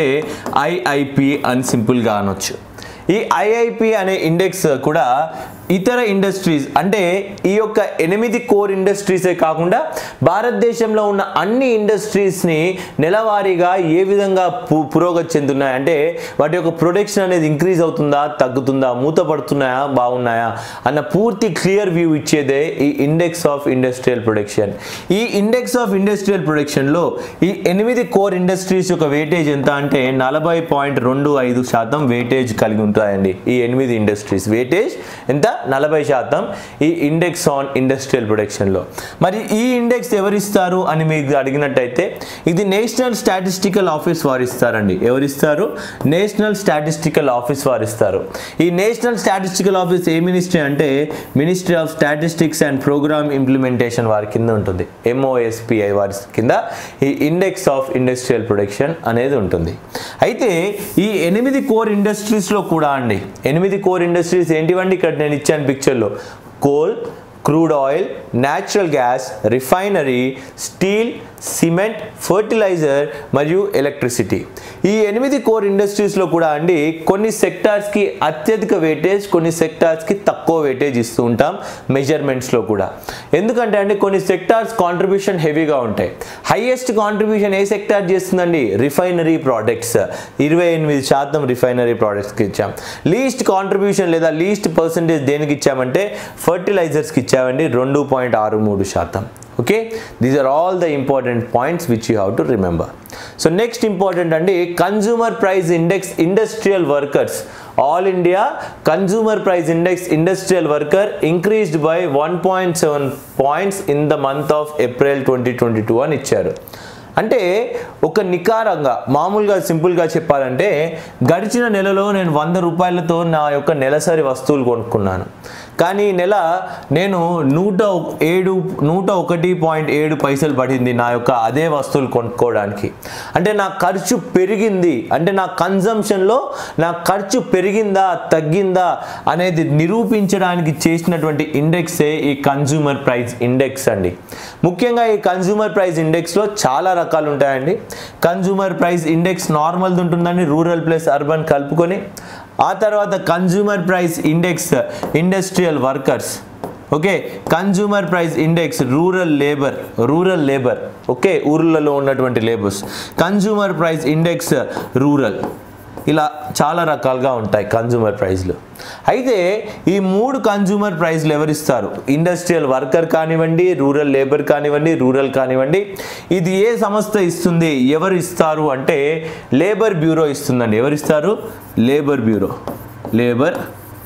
ఐఐపి అని సింపుల్గా అనొచ్చు. ఈ ఐఐపి అనే ఇండెక్స్ కూడా ఇతర ఇండస్ట్రీస్ అంటే ఈ యొక్క ఎనిమిది కోర్ ఇండస్ట్రీసే కాకుండా భారతదేశంలో ఉన్న అన్ని ఇండస్ట్రీస్ని నెలవారీగా ఏ విధంగా పు పురోగతి చెందుతున్నాయి అంటే వాటి యొక్క ప్రొడక్షన్ అనేది ఇంక్రీజ్ అవుతుందా, తగ్గుతుందా, మూతపడుతున్నాయా, బాగున్నాయా అన్న పూర్తి క్లియర్ వ్యూ ఇచ్చేదే ఈ ఇండెక్స్ ఆఫ్ ఇండస్ట్రియల్ ప్రొడక్షన్. ఈ ఇండెక్స్ ఆఫ్ ఇండస్ట్రియల్ ప్రొడక్షన్లో ఈ ఎనిమిది కోర్ ఇండస్ట్రీస్ యొక్క వెయిటేజ్ ఎంత అంటే నలభై పాయింట్ రెండు ఐదు శాతం వెయిటేజ్ కలిగి ఉంటాయండి. ఈ ఎనిమిది ఇండస్ట్రీస్ వెయిటేజ్ ఎంత, నలభై శాతం ఈ ఇండెక్స్ ఆన్ ఇండస్ట్రియల్ ప్రొడక్షన్లో. మరి ఈ ఇండెక్స్ ఎవరిస్తారు అని మీకు అడిగినట్టయితే ఇది నేషనల్ స్టాటిస్టికల్ ఆఫీస్ వారు ఇస్తారండి. ఎవరిస్తారు? నేషనల్ స్టాటిస్టికల్ ఆఫీస్ వారు ఇస్తారు. ఈ నేషనల్ స్టాటిస్టికల్ ఆఫీస్ ఏ మినిస్ట్రీ అంటే ministry of statistics and programme implementation వారి కింద ఉంటుంది. ఎంఓఎస్పిఐ వారి కింద ఈ ఇండెక్స్ ఆఫ్ ఇండస్ట్రియల్ ప్రొడక్షన్ అనేది ఉంటుంది. అయితే ఈ ఎనిమిది కోర్ ఇండస్ట్రీస్లో కూడా అండి ఎనిమిది కోర్ ఇండస్ట్రీస్ ఏంటివండి ఇక్కడ నేను ఇచ్చాను పిక్చర్లో, coal, crude oil, natural gas, refinery, steel, cement, fertiliser మరియు ఎలక్ట్రిసిటీ. ఈ ఎనిమిది కోర్ ఇండస్ట్రీస్లో కూడా అండి కొన్ని సెక్టార్స్కి అత్యధిక వెయిటేజ్, కొన్ని సెక్టార్స్కి తక్కువ వెయిటేజ్ ఇస్తూ ఉంటాం మెజర్మెంట్స్లో కూడా. ఎందుకంటే అండి కొన్ని సెక్టార్స్ కాంట్రిబ్యూషన్ హెవీగా ఉంటాయి. హైయెస్ట్ కాంట్రిబ్యూషన్ ఏ సెక్టార్ చేస్తుందండి? రిఫైనరీ ప్రోడక్ట్స్, ఇరవై ఎనిమిది శాతం రిఫైనరీ ప్రోడక్ట్స్కి ఇచ్చాం. లీస్ట్ కాంట్రిబ్యూషన్ లేదా లీస్ట్ పర్సంటేజ్ దేనికి ఇచ్చామంటే ఫర్టిలైజర్స్కి ఇచ్చామండి, రెండు పాయింట్ ఆరు మూడు శాతం. Okay, these are all the important points which you have to remember. So next important and consumer price index industrial workers, all India consumer price index industrial worker increased by one point seven points in the month of April twenty twenty-two అని ఇచ్చారు. అంటే ఒక నికారంగా మామూలుగా సింపుల్గా చెప్పాలంటే గడిచిన నెలలో నేను వంద రూపాయలతో నా యొక్క నెలసరి వస్తువులు కొనుక్కున్నాను. కానీ ఈ నెల నేను నూట ఏడు నూట ఒకటి పాయింట్ ఏడు పైసలు పడింది నా యొక్క అదే వస్తువులు కొనుక్కోవడానికి. అంటే నా ఖర్చు పెరిగింది, అంటే నా కన్జంప్షన్లో నా ఖర్చు పెరిగిందా తగ్గిందా అనేది నిరూపించడానికి చేసినటువంటి ఇండెక్సే ఈ కన్జ్యూమర్ ప్రైస్ ఇండెక్స్ అండి. ముఖ్యంగా ఈ కన్జ్యూమర్ ప్రైస్ ఇండెక్స్లో చాలా రకాలు ఉంటాయండి. కన్జ్యూమర్ ప్రైస్ ఇండెక్స్ నార్మల్ది ఉంటుందండి, రూరల్ ప్లస్ అర్బన్ కలుపుకొని. ఆ తర్వాత consumer price index industrial workers, okay. Consumer price index rural labour rural labour okay, ఊర్లలో ఉన్నటువంటి labours. Consumer price index rural, ఇలా చాలా రకాలుగా ఉంటాయి కన్జ్యూమర్ ప్రైస్లు. అయితే ఈ మూడు కన్జ్యూమర్ ప్రైస్లు ఎవరిస్తారు? ఇండస్ట్రియల్ వర్కర్ కానివ్వండి, రూరల్ లేబర్ కానివ్వండి, రూరల్ కానివ్వండి. ఇది ఏ సంస్థ ఇస్తుంది, ఎవరు ఇస్తారు అంటే లేబర్ బ్యూరో ఇస్తుందండి. ఎవరిస్తారు? Labour bureau labour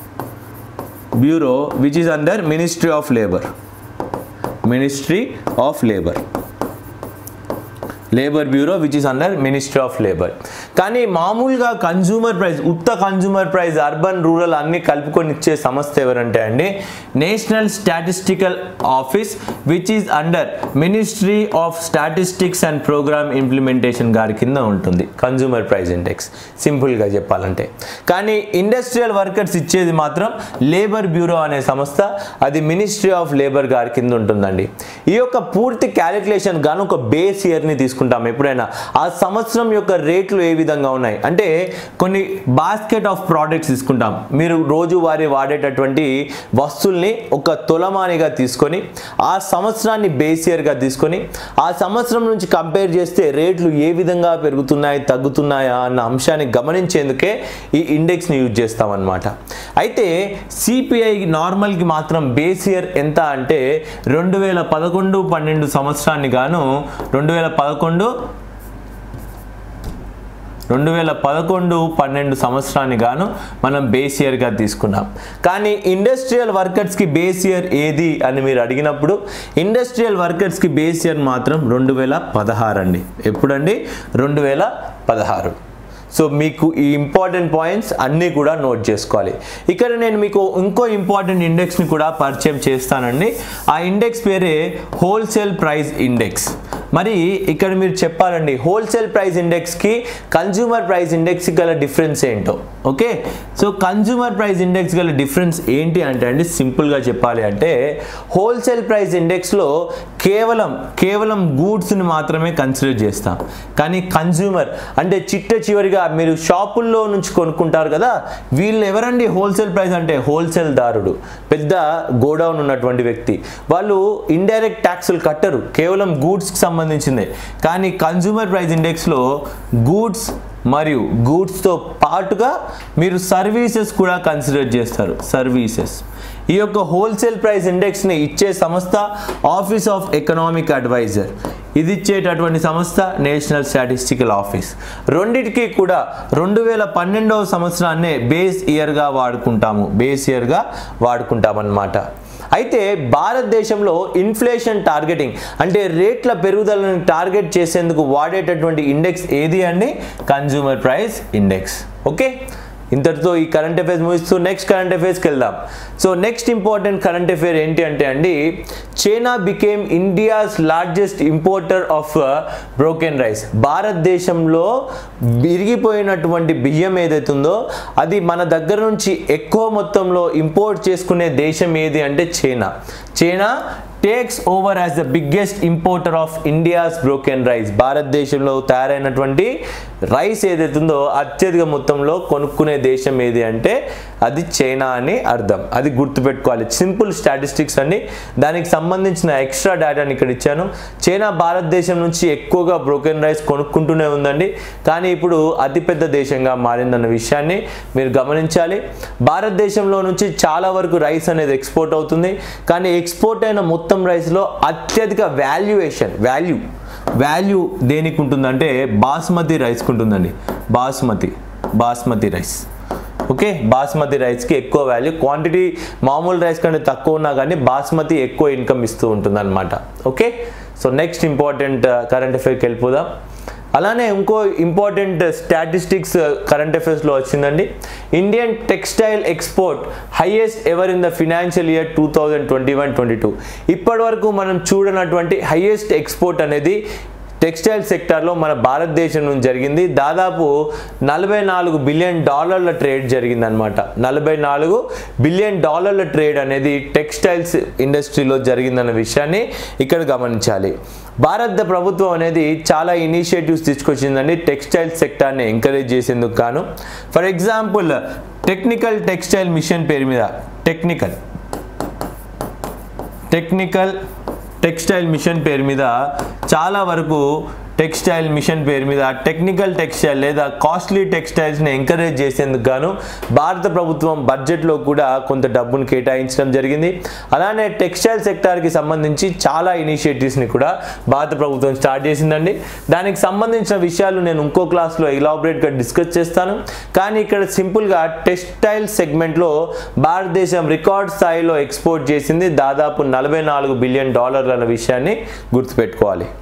bureau which is under ministry of labour ministry of labour labour bureau which is under ministry of labour. కానీ మామూలుగా కన్జ్యూమర్ ప్రైస్, ఉత్త కన్జ్యూమర్ ప్రైస్, అర్బన్ రూరల్ అన్ని కలుపుకొని ఇచ్చే సంస్థ ఎవరంటే అండి national statistical office which is under ministry of statistics and programme implementation గారి కింద ఉంటుంది కన్జ్యూమర్ ప్రైస్ ఇండెక్స్, సింపుల్గా చెప్పాలంటే. కానీ ఇండస్ట్రియల్ వర్కర్స్ ఇచ్చేది మాత్రం లేబర్ బ్యూరో అనే సంస్థ, అది మినిస్ట్రీ ఆఫ్ లేబర్ గారి కింద ఉంటుందండి. ఈ యొక్క పూర్తి క్యాలిక్యులేషన్ గాను ఒక బేస్ ఇయర్ని తీసుకుంటాం ఎప్పుడైనా. ఆ సంవత్సరం యొక్క రేట్లు ఏ విధంగా ఉన్నాయి అంటే కొన్ని బాస్కెట్ ఆఫ్ ప్రోడక్ట్స్ తీసుకుంటాం. మీరు రోజువారీ వాడేటటువంటి వస్తువుల్ని ఒక తొలమానిగా తీసుకొని ఆ సంవత్సరాన్ని బేస్ ఇయర్గా తీసుకొని ఆ సంవత్సరం నుంచి కంపేర్ చేస్తే రేట్లు ఏ విధంగా పెరుగుతున్నాయి తగ్గుతున్నాయా అన్న అంశాన్ని గమనించేందుకే ఈ ఇండెక్స్ని యూజ్ చేస్తామన్నమాట. అయితే సిపిఐ నార్మల్కి మాత్రం బేస్ ఇయర్ ఎంత అంటే రెండు వేల పదకొండు పన్నెండు సంవత్సరాన్ని గాను రెండు వేల పదకొండు రెండు వేల పదకొండు పన్నెండు సంవత్సరాన్ని గాను మనం బేస్ ఇయర్గా తీసుకున్నాం. కానీ ఇండస్ట్రియల్ వర్కర్స్కి బేస్ ఇయర్ ఏది అని మీరు అడిగినప్పుడు ఇండస్ట్రియల్ వర్కర్స్కి బేస్ ఇయర్ మాత్రం రెండు వేల పదహారు అండి. ఎప్పుడండి? రెండు వేల పదహారు. సో మీకు ఈ ఇంపార్టెంట్ పాయింట్స్ అన్నీ కూడా నోట్ చేసుకోవాలి. ఇక్కడ నేను మీకు ఇంకో ఇంపార్టెంట్ ఇండెక్స్ని కూడా పరిచయం చేస్తానండి. ఆ ఇండెక్స్ పేరే హోల్సేల్ ప్రైస్ ఇండెక్స్. మరి ఇక్కడ మీరు చెప్పాలండి హోల్సేల్ ప్రైస్ ఇండెక్స్కి కన్జ్యూమర్ ప్రైస్ ఇండెక్స్కి గల డిఫరెన్స్ ఏంటో. Okay, so consumer price index గల డిఫరెన్స్ ఏంటి అంటే అండి సింపుల్గా చెప్పాలి అంటే హోల్సేల్ ప్రైస్ ఇండెక్స్లో కేవలం కేవలం గూడ్స్ని మాత్రమే కన్సిడర్ చేస్తాం. కానీ కన్జ్యూమర్ అంటే చిట్ట చివరిగా మీరు షాపుల్లో నుంచి కొనుక్కుంటారు కదా, వీళ్ళు ఎవరండి హోల్సేల్ ప్రైస్ అంటే హోల్సేల్ దారుడు, పెద్ద గోడౌన్ ఉన్నటువంటి వ్యక్తి. వాళ్ళు ఇండైరెక్ట్ ట్యాక్సులు కట్టరు, కేవలం గూడ్స్కి సంబంధించిందే. కానీ కన్జ్యూమర్ ప్రైస్ ఇండెక్స్లో గూడ్స్ మరియు గూడ్స్తో పాటుగా మీరు సర్వీసెస్ కూడా కన్సిడర్ చేస్తారు. సర్వీసెస్ ఈ యొక్క హోల్సేల్ ప్రైస్ ఇండెక్స్ని ఇచ్చే సంస్థ ఆఫీస్ ఆఫ్ ఎకనామిక్ అడ్వైజర్. ఇది ఇచ్చేటటువంటి సంస్థ నేషనల్ స్టాటిస్టికల్ ఆఫీస్. రెండిటికి కూడా రెండు వేల పన్నెండవ సంవత్సరాన్నే బేస్ ఇయర్గా వాడుకుంటాము బేస్ ఇయర్గా వాడుకుంటామన్నమాట. అయితే భారతదేశంలో ఇన్ఫ్లేషన్ టార్గెటింగ్ అంటే రేట్ల పెరుగుదలను టార్గెట్ చేసేందుకు వాడేటటువంటి ఇండెక్స్ ఏది అండి? Consumer price index. ఓకే, ఇంతటితో ఈ కరెంట్ అఫైర్స్ ముగిస్తూ నెక్స్ట్ కరెంట్ అఫైర్స్కి వెళ్దాం. So next important current affair ఏంటి అంటే అండి China became India's largest importer of broken rice. భారతదేశంలో విరిగిపోయినటువంటి బియ్యం ఏదైతే ఉందో అది మన దగ్గర నుంచి ఎక్కువ మొత్తంలో ఇంపోర్ట్ చేసుకునే దేశం ఏది అంటే China. China takes over as the biggest importer of India's broken rice. భారతదేశంలో తయారైనటువంటి రైస్ ఏదైతే ఉందో అత్యధిక మొత్తంలో కొనుక్కునే దేశం ఏది అంటే అది చైనా అని అర్థం. అది గుర్తుపెట్టుకోవాలి. సింపుల్ స్టాటిస్టిక్స్ అండి, దానికి సంబంధించిన ఎక్స్ట్రా డేటాని ఇక్కడ ఇచ్చాను. చైనా భారతదేశం నుంచి ఎక్కువగా బ్రోకెన్ రైస్ కొనుక్కుంటూనే ఉందండి, కానీ ఇప్పుడు అతిపెద్ద దేశంగా మారిందన్న విషయాన్ని మీరు గమనించాలి. భారతదేశంలో నుంచి చాలా వరకు రైస్ అనేది ఎక్స్పోర్ట్ అవుతుంది, కానీ ఎక్స్పోర్ట్ అయిన మొత్తం రైస్లో అత్యధిక వాల్యుయేషన్ వాల్యూ వాల్యూ దేనికి ఉంటుందంటే బాస్మతి రైస్కి ఉంటుందండి. బాస్మతి బాస్మతి రైస్ ఓకే, బాస్మతి రైస్కి ఎక్కువ వాల్యూ. క్వాంటిటీ మామూలు రైస్ కంటే తక్కువ ఉన్నా కానీ బాస్మతి ఎక్కువ ఇన్కమ్ ఇస్తూ ఉంటుంది అనమాట. Okay, so next important current అఫైర్కి వెళ్ళిపోదాం. అలానే ఇంకో ఇంపార్టెంట్ స్టాటిస్టిక్స్ కరెంట్ అఫైర్స్లో వచ్చిందండి. Indian textile export highest ever in the financial year two thousand twenty one twenty two. ఇప్పటి వరకు మనం చూడనటువంటి హైయెస్ట్ ఎక్స్పోర్ట్ అనేది టెక్స్టైల్ సెక్టార్లో మన భారతదేశం నుంచి జరిగింది. దాదాపు నలభై నాలుగు బిలియన్ డాలర్ల ట్రేడ్ జరిగింది అనమాట. నలభై నాలుగు బిలియన్ డాలర్ల ట్రేడ్ అనేది టెక్స్టైల్స్ ఇండస్ట్రీలో జరిగిందన్న విషయాన్ని ఇక్కడ గమనించాలి. భారత ప్రభుత్వం అనేది చాలా ఇనిషియేటివ్స్ తీసుకొచ్చిందండి టెక్స్టైల్ సెక్టార్ని ఎంకరేజ్ చేసేందుకు గాను. For example technical textile mission పేరు మీద టెక్నికల్ టెక్నికల్ టెక్స్టైల్ మిషన్ పేరు మీద చాలా వరకు టెక్స్టైల్ మిషన్ పేరు మీద టెక్నికల్ టెక్స్టైల్ లేదా కాస్ట్లీ టెక్స్టైల్స్ని ఎంకరేజ్ చేసేందుకు గాను భారత ప్రభుత్వం బడ్జెట్లో కూడా కొంత డబ్బును కేటాయించడం జరిగింది. అలానే టెక్స్టైల్ సెక్టార్కి సంబంధించి చాలా ఇనిషియేటివ్స్ని కూడా భారత ప్రభుత్వం స్టార్ట్ చేసిందండి. దానికి సంబంధించిన విషయాలు నేను ఇంకో క్లాస్లో ఎలాబరేట్గా డిస్కస్ చేస్తాను. కానీ ఇక్కడ సింపుల్గా టెక్స్టైల్ సెగ్మెంట్లో భారతదేశం రికార్డ్ స్థాయిలో ఎక్స్పోర్ట్ చేసింది దాదాపు నలభై నాలుగు బిలియన్ డాలర్ల విషయాన్ని గుర్తుపెట్టుకోవాలి.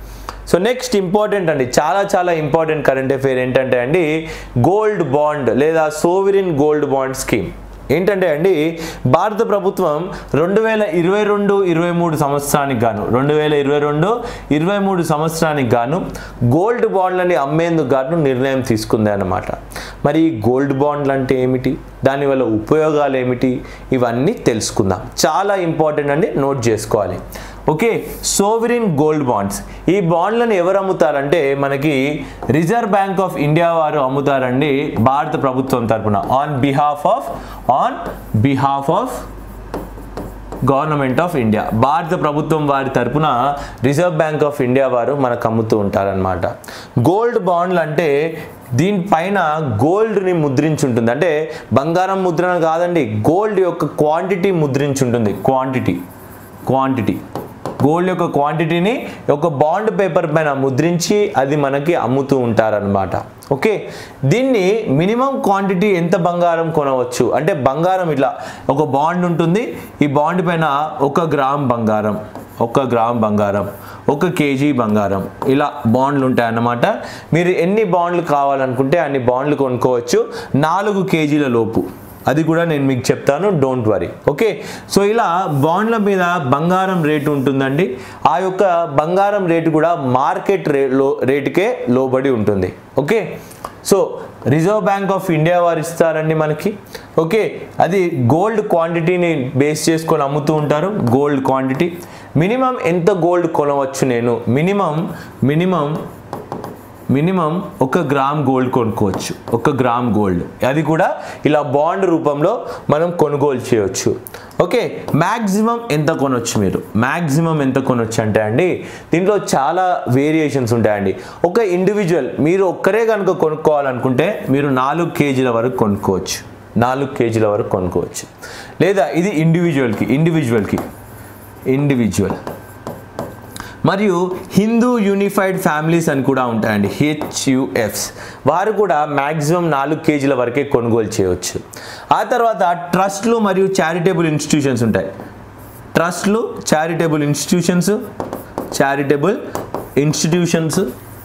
సో నెక్స్ట్ ఇంపార్టెంట్ అండి, చాలా చాలా ఇంపార్టెంట్ కరెంట్ అఫైర్ ఏంటంటే అండి గోల్డ్ బాండ్ లేదా సోవరిన్ గోల్డ్ బాండ్ స్కీమ్. ఏంటంటే అండి భారత ప్రభుత్వం రెండు వేల ఇరవై రెండు ఇరవై మూడు సంవత్సరానికి గాను రెండు వేల ఇరవై రెండు ఇరవై మూడు సంవత్సరానికి గాను గోల్డ్ బాండ్లని అమ్మేందుకు గాను నిర్ణయం తీసుకుంది అన్నమాట. మరి గోల్డ్ బాండ్లు అంటే ఏమిటి, దానివల్ల ఉపయోగాలు ఏమిటి, ఇవన్నీ తెలుసుకుందాం. చాలా ఇంపార్టెంట్ అండి, నోట్ చేసుకోవాలి. ఓకే, సోవరిన్ గోల్డ్ బాండ్స్, ఈ బాండ్లను ఎవరు అమ్ముతారంటే మనకి రిజర్వ్ బ్యాంక్ ఆఫ్ ఇండియా వారు అమ్ముతారండి భారత ప్రభుత్వం తరపున on behalf of on behalf of government of India. భారత ప్రభుత్వం వారి తరపున రిజర్వ్ బ్యాంక్ ఆఫ్ ఇండియా వారు మనకు అమ్ముతూ ఉంటారనమాట. గోల్డ్ బాండ్లు అంటే దీనిపైన గోల్డ్ని ముద్రించి ఉంటుంది, అంటే బంగారం ముద్రణ కాదండి, గోల్డ్ యొక్క క్వాంటిటీ ముద్రించి ఉంటుంది. క్వాంటిటీ క్వాంటిటీ గోల్డ్ యొక్క క్వాంటిటీని ఒక బాండ్ పేపర్ పైన ముద్రించి అది మనకి అమ్ముతూ ఉంటారనమాట. ఓకే, దీన్ని మినిమం క్వాంటిటీ ఎంత బంగారం కొనవచ్చు అంటే బంగారం ఇట్లా ఒక బాండ్ ఉంటుంది, ఈ బాండ్ పైన ఒక గ్రామ్ బంగారం, ఒక గ్రామ్ బంగారం, ఒక కేజీ బంగారం, ఇలా బాండ్లు ఉంటాయి అన్నమాట. మీరు ఎన్ని బాండ్లు కావాలనుకుంటే అన్ని బాండ్లు కొనుక్కోవచ్చు నాలుగు కేజీల లోపు. అది కూడా నేను మీకు చెప్తాను, డోంట్ వరీ. ఓకే, సో ఇలా బాండ్ల మీద బంగారం రేటు ఉంటుందండి. ఆ యొక్క బంగారం రేటు కూడా మార్కెట్ రే లో రేటుకే లోబడి ఉంటుంది. Okay, so Reserve bank of India వారు ఇస్తారండి మనకి. ఓకే, అది గోల్డ్ క్వాంటిటీని బేస్ చేసుకొని అమ్ముతూ ఉంటారు. గోల్డ్ క్వాంటిటీ మినిమం ఎంత గోల్డ్ కొనవచ్చు నేను, మినిమం మినిమం మినిమం ఒక గ్రామ్ గోల్డ్ కొనుక్కోవచ్చు, ఒక గ్రామ్ గోల్డ్. అది కూడా ఇలా బాండ్ రూపంలో మనం కొనుగోలు చేయవచ్చు. ఓకే, మ్యాక్సిమం ఎంత కొనవచ్చు మీరు, మ్యాక్సిమం ఎంత కొనవచ్చు అంటే అండి దీంట్లో చాలా వేరియేషన్స్ ఉంటాయండి. ఒక ఇండివిజువల్ మీరు ఒక్కరే కనుక కొనుక్కోవాలనుకుంటే మీరు నాలుగు కేజీల వరకు కొనుక్కోవచ్చు, నాలుగు కేజీల వరకు కొనుక్కోవచ్చు. లేదా ఇది ఇండివిజువల్కి ఇండివిజువల్కి ఇండివిజువల్ మరియు హిందూ యూనిఫైడ్ ఫ్యామిలీస్ అని కూడా ఉంటాయండి, హెచ్యుఎఫ్స్. వారు కూడా మ్యాక్సిమం నాలుగు కేజీల వరకే కొనుగోలు చేయవచ్చు. ఆ తర్వాత ట్రస్ట్లు మరియు చారిటబుల్ ఇన్స్టిట్యూషన్స్ ఉంటాయి. ట్రస్ట్లు, చారిటబుల్ ఇన్స్టిట్యూషన్స్ చారిటబుల్ ఇన్స్టిట్యూషన్స్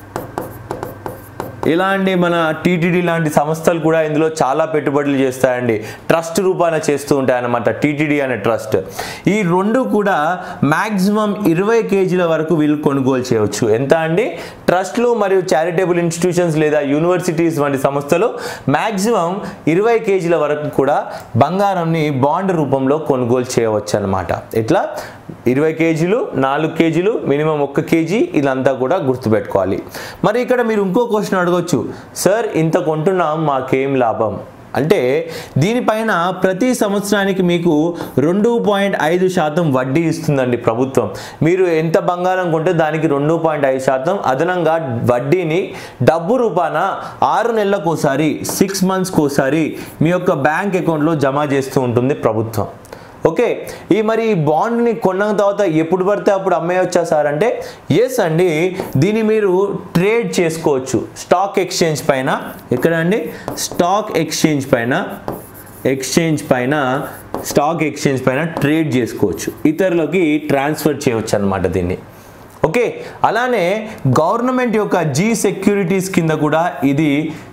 ఇలాంటి మన టీటీడీ లాంటి సంస్థలు కూడా ఇందులో చాలా పెట్టుబడులు చేస్తాయండి, ట్రస్ట్ రూపాన చేస్తూ ఉంటాయన్నమాట. టీటీడీ అనే ట్రస్ట్, ఈ రెండు కూడా మ్యాక్సిమం ఇరవై కేజీల వరకు వీళ్ళు కొనుగోలు చేయవచ్చు. ఎంత అండి, ట్రస్ట్లు మరియు చారిటబుల్ ఇన్స్టిట్యూషన్స్ లేదా యూనివర్సిటీస్ వంటి సంస్థలు మ్యాక్సిమం ఇరవై కేజీల వరకు కూడా బంగారంని బాండ్ రూపంలో కొనుగోలు చేయవచ్చు అన్నమాట. ఇట్లా ఇరవై కేజీలు, నాలుగు కేజీలు, మినిమం ఒక్క కేజీ, ఇదంతా కూడా గుర్తుపెట్టుకోవాలి. మరి ఇక్కడ మీరు ఇంకో క్వశ్చన్ అడగొచ్చు, సార్ ఇంత కొంటున్నాం మాకేం లాభం అంటే దీనిపైన ప్రతి సంవత్సరానికి మీకు రెండు పాయింట్ ఐదు శాతం వడ్డీ ఇస్తుందండి ప్రభుత్వం. మీరు ఎంత బంగారం కొంటే దానికి రెండు పాయింట్ ఐదు శాతం అదనంగా వడ్డీని డబ్బు రూపాన ఆరు నెలలకు ఒకసారి, సిక్స్ మంత్స్కి ఒకసారి మీ యొక్క బ్యాంక్ అకౌంట్లో జమ చేస్తూ ఉంటుంది ప్రభుత్వం. ఓకే, ఈ మరి ఈ బాండ్ని కొన్న తర్వాత ఎప్పుడు పడితే అప్పుడు అమ్మేయచ్చా సార్ అంటే ఎస్ అండి, దీన్ని మీరు ట్రేడ్ చేసుకోవచ్చు స్టాక్ ఎక్స్చేంజ్ పైన. ఎక్కడ అండి, స్టాక్ ఎక్స్చేంజ్ పైన ఎక్స్చేంజ్ పైన స్టాక్ ఎక్స్చేంజ్ పైన ట్రేడ్ చేసుకోవచ్చు, ఇతరులకి ట్రాన్స్ఫర్ చేయవచ్చు అన్నమాట దీన్ని. ఓకే, అలానే గవర్నమెంట్ యొక్క జీ సెక్యూరిటీస్ కింద కూడా ఇది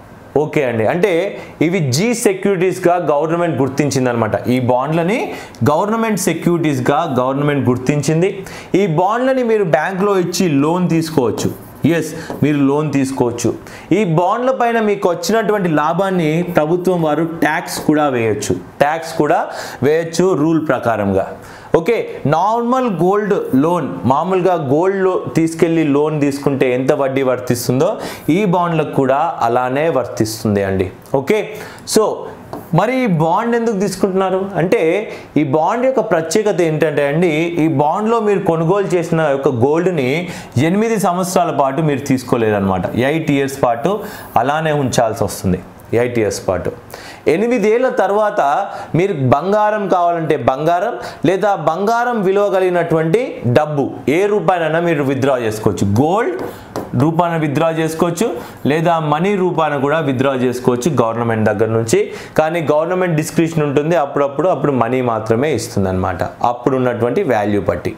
ఓకే అండి, అంటే ఇవి జీ సెక్యూరిటీస్గా గవర్నమెంట్ గుర్తించింది అనమాట. ఈ బాండ్లని గవర్నమెంట్ సెక్యూరిటీస్గా గవర్నమెంట్ గుర్తించింది. ఈ బాండ్లని మీరు బ్యాంక్లో ఇచ్చి లోన్ తీసుకోవచ్చు. ఎస్, మీరు లోన్ తీసుకోవచ్చు. ఈ బాండ్ల పైన మీకు వచ్చినటువంటి లాభాన్ని ప్రభుత్వం వారు ట్యాక్స్ కూడా వేయచ్చు, ట్యాక్స్ కూడా వేయచ్చు రూల్ ప్రకారంగా. ఓకే, నార్మల్ గోల్డ్ లోన్, మామూలుగా గోల్డ్ తీసుకెళ్ళి లోన్ తీసుకుంటే ఎంత వడ్డీ వర్తిస్తుందో ఈ బాండ్లకు కూడా అలానే వర్తిస్తుంది అండి. ఓకే, సో మరి ఈ బాండ్ ఎందుకు తీసుకుంటున్నారు అంటే ఈ బాండ్ యొక్క ప్రత్యేకత ఏంటంటే అండి, ఈ బాండ్లో మీరు కొనుగోలు చేసిన యొక్క గోల్డ్ని ఎనిమిది సంవత్సరాల పాటు మీరు తీసుకోలేరన్నమాట. ఎయిట్ ఇయర్స్ పాటు అలానే ఉంచాల్సి వస్తుంది, ఎయిట్ ఇయర్స్ పాటు. ఎనిమిదేళ్ల తర్వాత మీరు బంగారం కావాలంటే బంగారం, లేదా బంగారం విలువ కలిగినటువంటి డబ్బు ఏ రూపాయనైనా మీరు విత్డ్రా చేసుకోవచ్చు. గోల్డ్ రూపాన విత్డ్రా చేసుకోవచ్చు, లేదా మనీ రూపాన కూడా విత్డ్రా చేసుకోవచ్చు గవర్నమెంట్ దగ్గర నుంచి. కానీ గవర్నమెంట్ డిస్క్రిప్షన్ ఉంటుంది, అప్పుడప్పుడు అప్పుడు మనీ మాత్రమే ఇస్తుంది అనమాట, అప్పుడు ఉన్నటువంటి వాల్యూ బట్టి.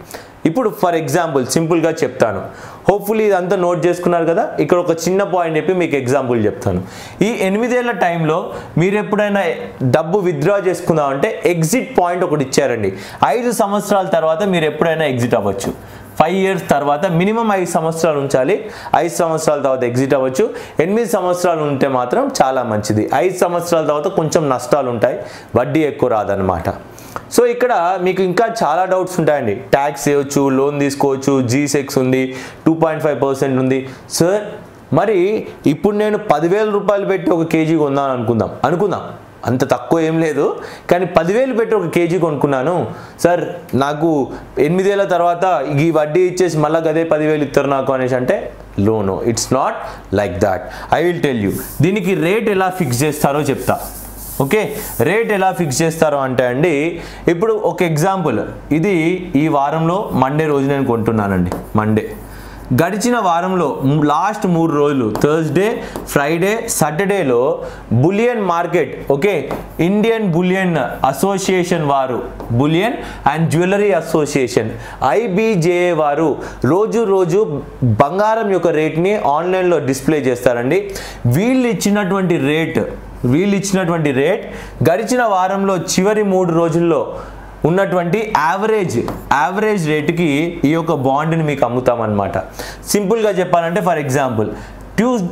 ఇప్పుడు ఫర్ ఎగ్జాంపుల్ సింపుల్గా చెప్తాను, హోప్ఫుల్లీ ఇదంతా నోట్ చేసుకున్నారు కదా. ఇక్కడ ఒక చిన్న పాయింట్ చెప్పి మీకు ఎగ్జాంపుల్ చెప్తాను. ఈ ఎనిమిదేళ్ల టైంలో మీరు ఎప్పుడైనా డబ్బు విత్డ్రా చేసుకుందామంటే ఎగ్జిట్ పాయింట్ ఒకటి ఇచ్చారండి. ఐదు సంవత్సరాల తర్వాత మీరు ఎప్పుడైనా ఎగ్జిట్ అవ్వచ్చు. ఫైవ్ ఇయర్స్ తర్వాత మినిమం ఐదు సంవత్సరాలు ఉంచాలి. ఐదు సంవత్సరాల తర్వాత ఎగ్జిట్ అవ్వచ్చు. ఎనిమిది సంవత్సరాలు ఉంటే మాత్రం చాలా మంచిది. ఐదు సంవత్సరాల తర్వాత కొంచెం నష్టాలు ఉంటాయి, వడ్డీ ఎక్కువ రాదనమాట. సో ఇక్కడ మీకు ఇంకా చాలా డౌట్స్ ఉంటాయండి. ట్యాక్స్ వేయవచ్చు, లోన్ తీసుకోవచ్చు, జీ సెక్స్ ఉంది, టూ పాయింట్ ఫైవ్ పర్సెంట్ ఉంది. సార్ మరి ఇప్పుడు నేను పదివేల రూపాయలు పెట్టి ఒక కేజీ కొందాను అనుకుందాం అనుకుందాం అంత తక్కువ ఏం లేదు, కానీ పదివేలు పెట్టి ఒక కేజీ కొనుక్కున్నాను సార్, నాకు ఎనిమిదేళ్ళ తర్వాత ఈ వడ్డీ ఇచ్చేసి మళ్ళీ అదే పదివేలు ఇస్తారు నాకు అనేసి అంటే loan. It's not like that. I will tell you దీనికి రేట్ ఎలా ఫిక్స్ చేస్తారో చెప్తా. ఓకే, రేట్ ఎలా ఫిక్స్ చేస్తారో అంటే అండి, ఇప్పుడు ఒక ఎగ్జాంపుల్, ఇది ఈ వారంలో మండే రోజు నేను కొంటున్నానండి. మండే గడిచిన వారంలో లాస్ట్ మూడు రోజులు థర్స్డే, ఫ్రైడే, సాటర్డేలో bullion market, okay, Indian bullion association వారు, bullion and jewellery association IBJA వారు రోజు రోజు బంగారం యొక్క రేట్ని ఆన్లైన్లో డిస్ప్లే చేస్తారండి. వీళ్ళు ఇచ్చినటువంటి రేట్ వీళ్ళు ఇచ్చినటువంటి రేట్ గడిచిన వారంలో చివరి మూడు రోజుల్లో ఉన్నటువంటి యావరేజ్ యావరేజ్ రేటుకి ఈ యొక్క బాండ్ని మీకు అమ్ముతామన్నమాట. సింపుల్గా చెప్పాలంటే ఫర్ ఎగ్జాంపుల్ ట్యూస్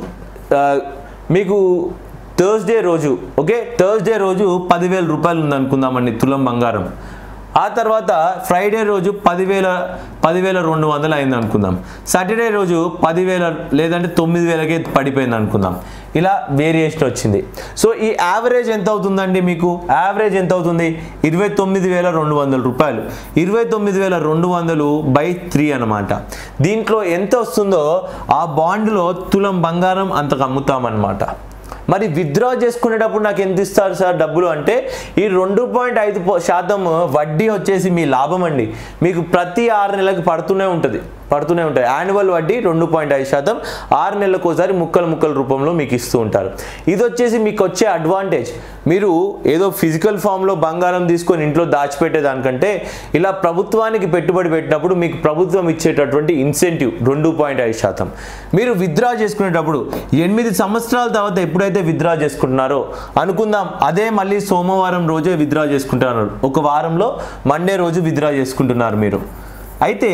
మీకు థర్స్డే రోజు, ఓకే, థర్స్డే రోజు పదివేల రూపాయలు ఉందనుకుందామండి తులం బంగారం. ఆ తర్వాత ఫ్రైడే రోజు పదివేల పదివేల రెండు వందలు అయింది అనుకుందాం. సాటర్డే రోజు పదివేల లేదంటే తొమ్మిది వేలకే పడిపోయింది అనుకుందాం. ఇలా వేరియేషన్ వచ్చింది. సో ఈ యావరేజ్ ఎంత అవుతుందండి మీకు? యావరేజ్ ఎంత అవుతుంది? ఇరవై తొమ్మిది వేల రెండు వందల రూపాయలు. ఇరవై తొమ్మిది వేల రెండు వందలు బై త్రీ అనమాట. దీంట్లో ఎంత వస్తుందో ఆ బాండ్లో తులం బంగారం అంతకు అమ్ముతామన్నమాట. మరి విత్డ్రా చేసుకునేటప్పుడు నాకు ఎంత ఇస్తారు సార్ డబ్బులు అంటే, ఈ రెండు పాయింట్ ఐదు శాతం వడ్డీ వచ్చేసి మీ లాభం అండి. మీకు ప్రతి ఆరు నెలలకు పడుతూనే ఉంటుంది పడుతూనే ఉంటాయి యాన్యువల్ వడ్డీ రెండు పాయింట్ ఐదు శాతం ఆరు నెలలకు ఒకసారి ముక్కల ముక్కల రూపంలో మీకు ఇస్తూ ఉంటారు. ఇది వచ్చేసి మీకు వచ్చే అడ్వాంటేజ్. మీరు ఏదో ఫిజికల్ ఫామ్లో బంగారం తీసుకొని ఇంట్లో దాచిపెట్టేదానికంటే ఇలా ప్రభుత్వానికి పెట్టుబడి పెట్టినప్పుడు మీకు ప్రభుత్వం ఇచ్చేటటువంటి ఇన్సెంటివ్ రెండు పాయింట్ ఐదు శాతం. మీరు విత్డ్రా చేసుకునేటప్పుడు ఎనిమిది సంవత్సరాల తర్వాత ఎప్పుడైతే విత్డ్రా చేసుకుంటున్నారో అనుకుందాం, అదే మళ్ళీ సోమవారం రోజే విత్డ్రా చేసుకుంటున్నారు. ఒక వారంలో మండే రోజు విత్డ్రా చేసుకుంటున్నారు మీరు. అయితే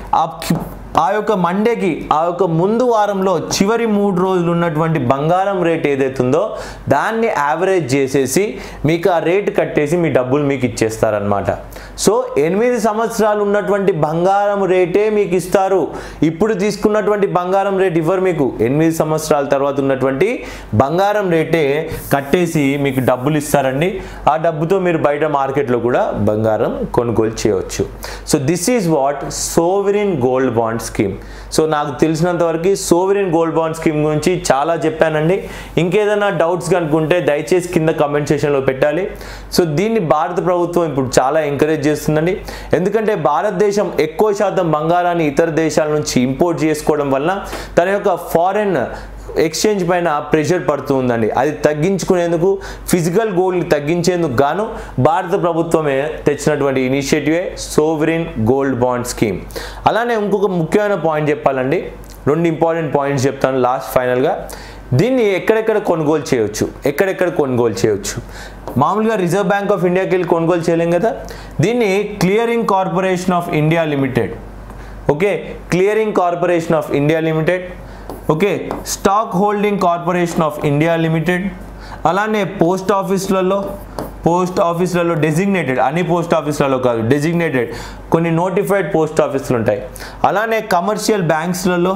ఆ యొక్క మండేకి ఆ యొక్క ముందు వారంలో చివరి మూడు రోజులు ఉన్నటువంటి బంగారం రేట్ ఏదైతుందో దాన్ని యావరేజ్ చేసేసి మీకు ఆ రేట్ కట్టేసి మీ డబ్బులు మీకు ఇచ్చేస్తారనమాట. సో ఎనిమిది సంవత్సరాలు ఉన్నటువంటి బంగారం రేటే మీకు ఇస్తారు. ఇప్పుడు తీసుకున్నటువంటి బంగారం రేట్ ఇవ్వరు మీకు. ఎనిమిది సంవత్సరాల తర్వాత ఉన్నటువంటి బంగారం రేటే కట్టేసి మీకు డబ్బులు ఇస్తారండి. ఆ డబ్బుతో మీరు బయట మార్కెట్లో కూడా బంగారం కొనుగోలు చేయవచ్చు. So this is what sovereign gold bond scheme. So నాకు తెలిసినంత వరకు సోవరిన్ గోల్డ్ బాండ్ స్కీమ్ గురించి చాలా చెప్పానండి. ఇంకేదైనా డౌట్స్ కనుక్కుంటే దయచేసి కింద కమెంట్ సెక్షన్లో పెట్టాలి. సో దీన్ని భారత ప్రభుత్వం ఇప్పుడు చాలా ఎంకరేజ్ చేస్తుందండి. ఎందుకంటే భారతదేశం ఎక్కువ శాతం బంగారాన్ని ఇతర దేశాల నుంచి ఇంపోర్ట్ చేసుకోవడం వల్ల తన యొక్క ఫారెన్ ఎక్స్చేంజ్ పైన ప్రెషర్ పడుతూ ఉందండి. అది తగ్గించుకునేందుకు, ఫిజికల్ గోల్డ్ని తగ్గించేందుకు గాను భారత ప్రభుత్వమే తెచ్చినటువంటి ఇనిషియేటివే సోవరిన్ గోల్డ్ బాండ్ స్కీమ్. అలానే ఇంకొక ముఖ్యమైన పాయింట్ చెప్పాలండి, రెండు ఇంపార్టెంట్ పాయింట్స్ చెప్తాను లాస్ట్ ఫైనల్గా. దీన్ని ఎక్కడెక్కడ కొనుగోలు చేయవచ్చు ఎక్కడెక్కడ కొనుగోలు చేయవచ్చు మామూలుగా రిజర్వ్ బ్యాంక్ ఆఫ్ ఇండియాకి వెళ్ళి కొనుగోలు చేయలేం కదా. దీన్ని clearing corporation of India limited, okay, clearing corporation of India limited, okay, stock holding corporation of India limited, అలానే పోస్ట్ ఆఫీసులలో పోస్ట్ ఆఫీసులలో డెసిగ్నేటెడ్, అన్ని పోస్ట్ ఆఫీసులలో కాదు, డెసిగ్నేటెడ్ కొన్ని నోటిఫైడ్ పోస్ట్ ఆఫీసులు ఉంటాయి. అలానే కమర్షియల్ బ్యాంక్స్లలో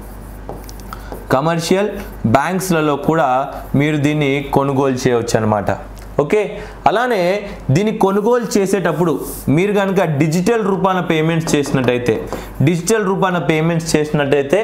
కమర్షియల్ బ్యాంక్స్లలో కూడా మీరు దీన్ని కొనుగోలు చేయవచ్చు అనమాట. ఓకే, అలానే దీన్ని కొనుగోలు చేసేటప్పుడు మీరు కనుక డిజిటల్ రూపాన పేమెంట్స్ చేసినట్టయితే డిజిటల్ రూపాన పేమెంట్స్ చేసినట్టయితే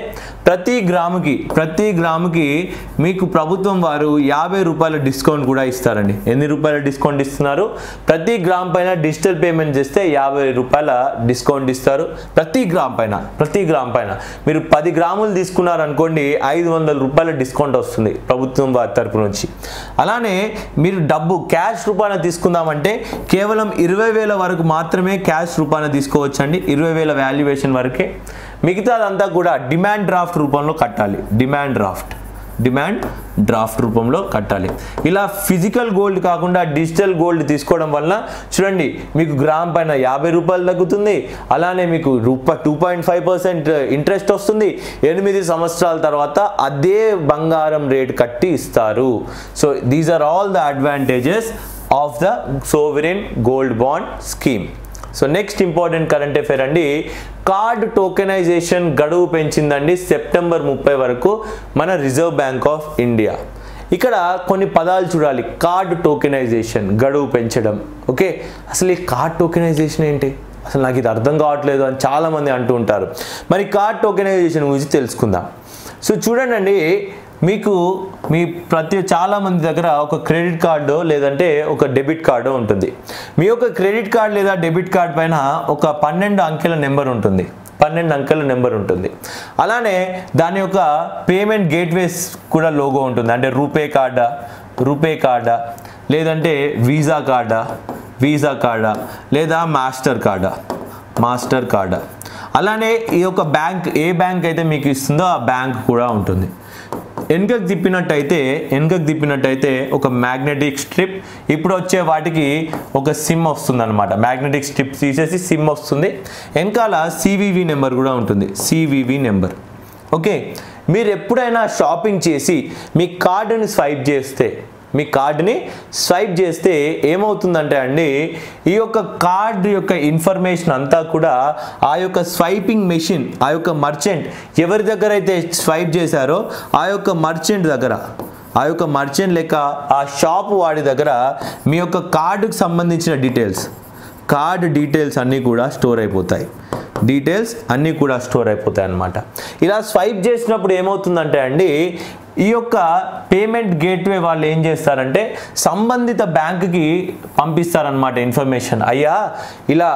ప్రతి గ్రాముకి ప్రతి గ్రాముకి మీకు ప్రభుత్వం వారు యాభై రూపాయల డిస్కౌంట్ కూడా ఇస్తారండి. ఎన్ని రూపాయల డిస్కౌంట్ ఇస్తున్నారు? ప్రతి గ్రామ్ పైన డిజిటల్ పేమెంట్ చేస్తే యాభై రూపాయల డిస్కౌంట్ ఇస్తారు. ప్రతి గ్రామ్ పైన ప్రతి గ్రామ్ పైన మీరు పది గ్రాములు తీసుకున్నారు అనుకోండి, ఐదు వందల రూపాయల డిస్కౌంట్ వస్తుంది ప్రభుత్వం వారి తరపు నుంచి. అలానే మీరు డబ్బు క్యాష్ రూపాన తీసుకుందామంటే కేవలం ఇరవై వేల వరకు మాత్రమే క్యాష్ రూపాన తీసుకోవచ్చండి. ఇరవై వేల వాల్యుయేషన్ వరకే. మిగతాదంతా కూడా డిమాండ్ డ్రాఫ్ట్ రూపంలో కట్టాలి. డిమాండ్ డ్రాఫ్ట్ డిమాండ్ డ్రాఫ్ట్ రూపంలో కట్టాలి. ఇలా ఫిజికల్ గోల్డ్ కాకుండా డిజిటల్ గోల్డ్ తీసుకోవడం వల్ల చూడండి మీకు గ్రామ్ పైన యాభై రూపాయలు తగ్గుతుంది. అలానే మీకు రూపా two point five percent interest వస్తుంది. ఎనిమిది సంవత్సరాల తర్వాత అదే బంగారం రేట్ కట్టి ఇస్తారు. So these are all the advantages of the sovereign gold bond scheme. So next important current affair అండి, కార్డ్ టోకెనైజేషన్ గడువు పెంచిందండి సెప్టెంబర్ ముప్పై వరకు మన రిజర్వ్ బ్యాంక్ ఆఫ్ ఇండియా. ఇక్కడ కొన్ని పదాలు చూడాలి. కార్డ్ టోకెనైజేషన్ గడువు పెంచడం. ఓకే, అసలు ఈ కార్డ్ టోకెనైజేషన్ ఏంటి? అసలు నాకు ఇది అర్థం కావట్లేదు అని చాలామంది అంటూ ఉంటారు. మరి కార్డ్ టోకెనైజేషన్ గురించి తెలుసుకుందాం. సో చూడండి, మీకు మీ ప్రతి చాలామంది దగ్గర ఒక క్రెడిట్ కార్డు లేదంటే ఒక డెబిట్ కార్డు ఉంటుంది. మీ యొక్క క్రెడిట్ కార్డు లేదా డెబిట్ కార్డు పైన ఒక పన్నెండు అంకెల నెంబర్ ఉంటుంది. పన్నెండు అంకెల నెంబర్ ఉంటుంది. అలానే దాని యొక్క పేమెంట్ గేట్వేస్ కూడా లోగో ఉంటుంది. అంటే రూపే కార్డా రూపే కార్డా లేదంటే వీసా కార్డా వీసా కార్డా లేదా మాస్టర్ కార్డా మాస్టర్ కార్డా అలానే ఈ యొక్క బ్యాంక్ ఏ బ్యాంక్ అయితే మీకు ఇస్తుందో ఆ బ్యాంక్ కూడా ఉంటుంది. వెనుకకు తిప్పినట్టయితే వెనుకకు తిప్పినట్టయితే ఒక మ్యాగ్నెటిక్ స్ట్రిప్, ఇప్పుడు వచ్చే వాటికి ఒక సిమ్ వస్తుంది అనమాట. మ్యాగ్నెటిక్ స్ట్రిప్ తీసేసి సిమ్ వస్తుంది. వెనకాల సివివి నెంబర్ కూడా ఉంటుంది. CVV number. ఓకే, మీరు ఎప్పుడైనా షాపింగ్ చేసి మీ కార్డుని స్వైప్ చేస్తే మీ కార్డుని స్వైప్ చేస్తే ఏమవుతుందంటే అండి, ఈ యొక్క కార్డ్ యొక్క ఇన్ఫర్మేషన్ అంతా కూడా ఆ యొక్క స్వైపింగ్ మెషిన్, ఆ యొక్క మర్చెంట్ ఎవరి దగ్గర అయితే స్వైప్ చేశారో ఆ యొక్క మర్చెంట్ దగ్గర ఆ యొక్క మర్చెంట్ లెక్క ఆ షాప్ వాడి దగ్గర మీ యొక్క కార్డుకు సంబంధించిన డీటెయిల్స్ కార్డ్ డీటెయిల్స్ అన్నీ కూడా స్టోర్ అయిపోతాయి. డీటెయిల్స్ అన్నీ కూడా స్టోర్ అయిపోతాయి అన్నమాట. ఇలా స్వైప్ చేసినప్పుడు ఏమవుతుందంటే అండి, ఈ యొక్క పేమెంట్ గేట్వే వాళ్ళు ఏం చేస్తారంటే సంబంధిత బ్యాంకుకి పంపిస్తారనమాట ఇన్ఫర్మేషన్. అయ్యా, ఇలా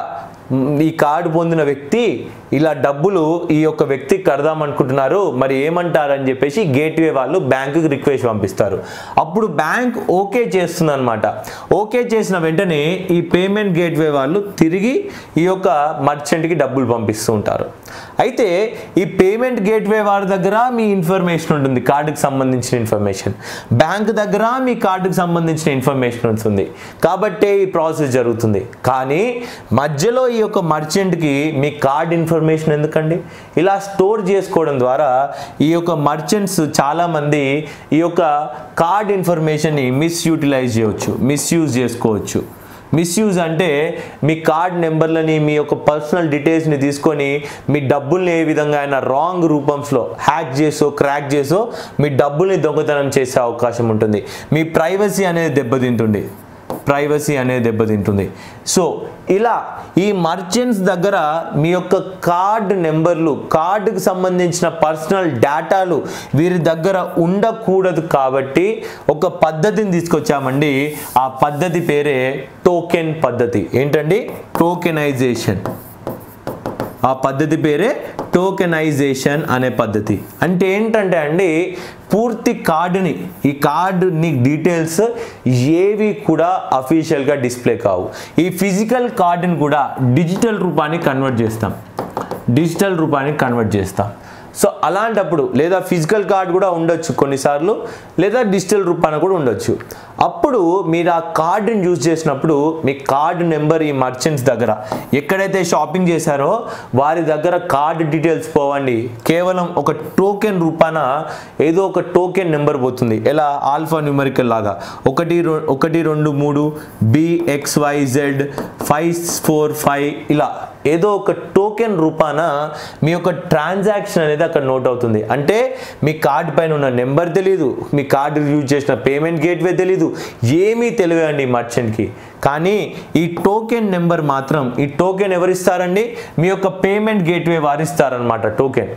ఈ కార్డు పొందిన వ్యక్తి ఇలా డబ్బులు ఈ యొక్క వ్యక్తికి కడదాం అనుకుంటున్నారు, మరి ఏమంటారని చెప్పేసి గేట్వే వాళ్ళు బ్యాంకుకి రిక్వెస్ట్ పంపిస్తారు. అప్పుడు బ్యాంక్ ఓకే చేస్తుంది అనమాట. ఓకే చేసిన వెంటనే ఈ పేమెంట్ గేట్వే వాళ్ళు తిరిగి ఈ యొక్క మర్చెంట్కి డబ్బులు పంపిస్తూ ఉంటారు. అయితే ఈ పేమెంట్ గేట్వే వారి దగ్గర మీ ఇన్ఫర్మేషన్ ఉంటుంది, కార్డుకి సంబంధించిన ఇన్ఫర్మేషన్. బ్యాంక్ దగ్గర మీ కార్డుకి సంబంధించిన ఇన్ఫర్మేషన్ ఉంటుంది. కాబట్టే ఈ ప్రాసెస్ జరుగుతుంది. కానీ మధ్యలో ఈ యొక్క మర్చెంట్కి మీ కార్డ్ ఇన్ఫర్మేషన్ ఎందుకండి? ఇలా స్టోర్ చేసుకోవడం ద్వారా ఈ యొక్క మర్చెంట్స్ చాలామంది ఈ యొక్క కార్డ్ ఇన్ఫర్మేషన్ని మిస్యూటిలైజ్ చేయవచ్చు, మిస్యూజ్ చేసుకోవచ్చు. మిస్యూజ్ అంటే మీ కార్డ్ నెంబర్లని, మీ యొక్క పర్సనల్ డీటెయిల్స్ని తీసుకొని మీ డబ్బుల్ని ఏ విధంగా అయినా రాంగ్ రూపంలో హ్యాక్ చేసో క్రాక్ చేసో మీ డబ్బుల్ని దొంగతనం చేసే అవకాశం ఉంటుంది. మీ ప్రైవసీ అనేది దెబ్బతింటుంది ప్రైవసీ అనేది దెబ్బతింటుంది సో ఇలా ఈ మర్చెంట్స్ దగ్గర మీ యొక్క కార్డ్ నెంబర్లు, కార్డుకు సంబంధించిన పర్సనల్ డేటాలు వీరి దగ్గర ఉండకూడదు. కాబట్టి ఒక పద్ధతిని తీసుకొచ్చామండి. ఆ పద్ధతి పేరే టోకెన్ పద్ధతి. ఏంటండి? టోకెనైజేషన్. ఆ పద్ధతి పేరే టోకెనైజేషన్ అనే పద్ధతి. అంటే ఏంటంటే అండి, పూర్తి కార్డుని, ఈ కార్డు నీ డీటెయిల్స్ ఏవి కూడా అఫీషియల్గా డిస్ప్లే కావు. ఈ ఫిజికల్ కార్డుని కూడా డిజిటల్ రూపానికి కన్వర్ట్ చేస్తాం డిజిటల్ రూపానికి కన్వర్ట్ చేస్తాం సో అలాంటప్పుడు లేదా ఫిజికల్ కార్డ్ కూడా ఉండొచ్చు కొన్నిసార్లు, లేదా డిజిటల్ రూపాన కూడా ఉండొచ్చు. అప్పుడు మీరు ఆ కార్డుని యూజ్ చేసినప్పుడు మీ కార్డ్ నెంబర్ ఈ మర్చెంట్స్ దగ్గర ఎక్కడైతే షాపింగ్ చేశారో వారి దగ్గర కార్డ్ డీటెయిల్స్ పోవండి. కేవలం ఒక టోకెన్ రూపాన ఏదో ఒక టోకెన్ నెంబర్ పోతుంది. ఎలా? ఆల్ఫా న్యూమరికల్ లాగా ఒకటి ఒకటి రెండు మూడు బిఎక్స్వైజెడ్ ఫైవ్ ఫోర్ ఫైవ్ ఇలా ఏదో ఒక టోకెన్ రూపాన మీ యొక్క ట్రాన్సాక్షన్ అనేది అక్కడ నోట్ అవుతుంది. అంటే మీ కార్డ్ పైన ఉన్న నెంబర్ తెలీదు, మీ కార్డు యూజ్ చేసిన పేమెంట్ గేట్వే తెలీదు, ఏమీ తెలియదండి మర్చెంట్కి. కానీ ఈ టోకెన్ నెంబర్ మాత్రం, ఈ టోకెన్ ఎవరిస్తారండి? మీ యొక్క పేమెంట్ గేట్వే వారిస్తారనమాట టోకెన్.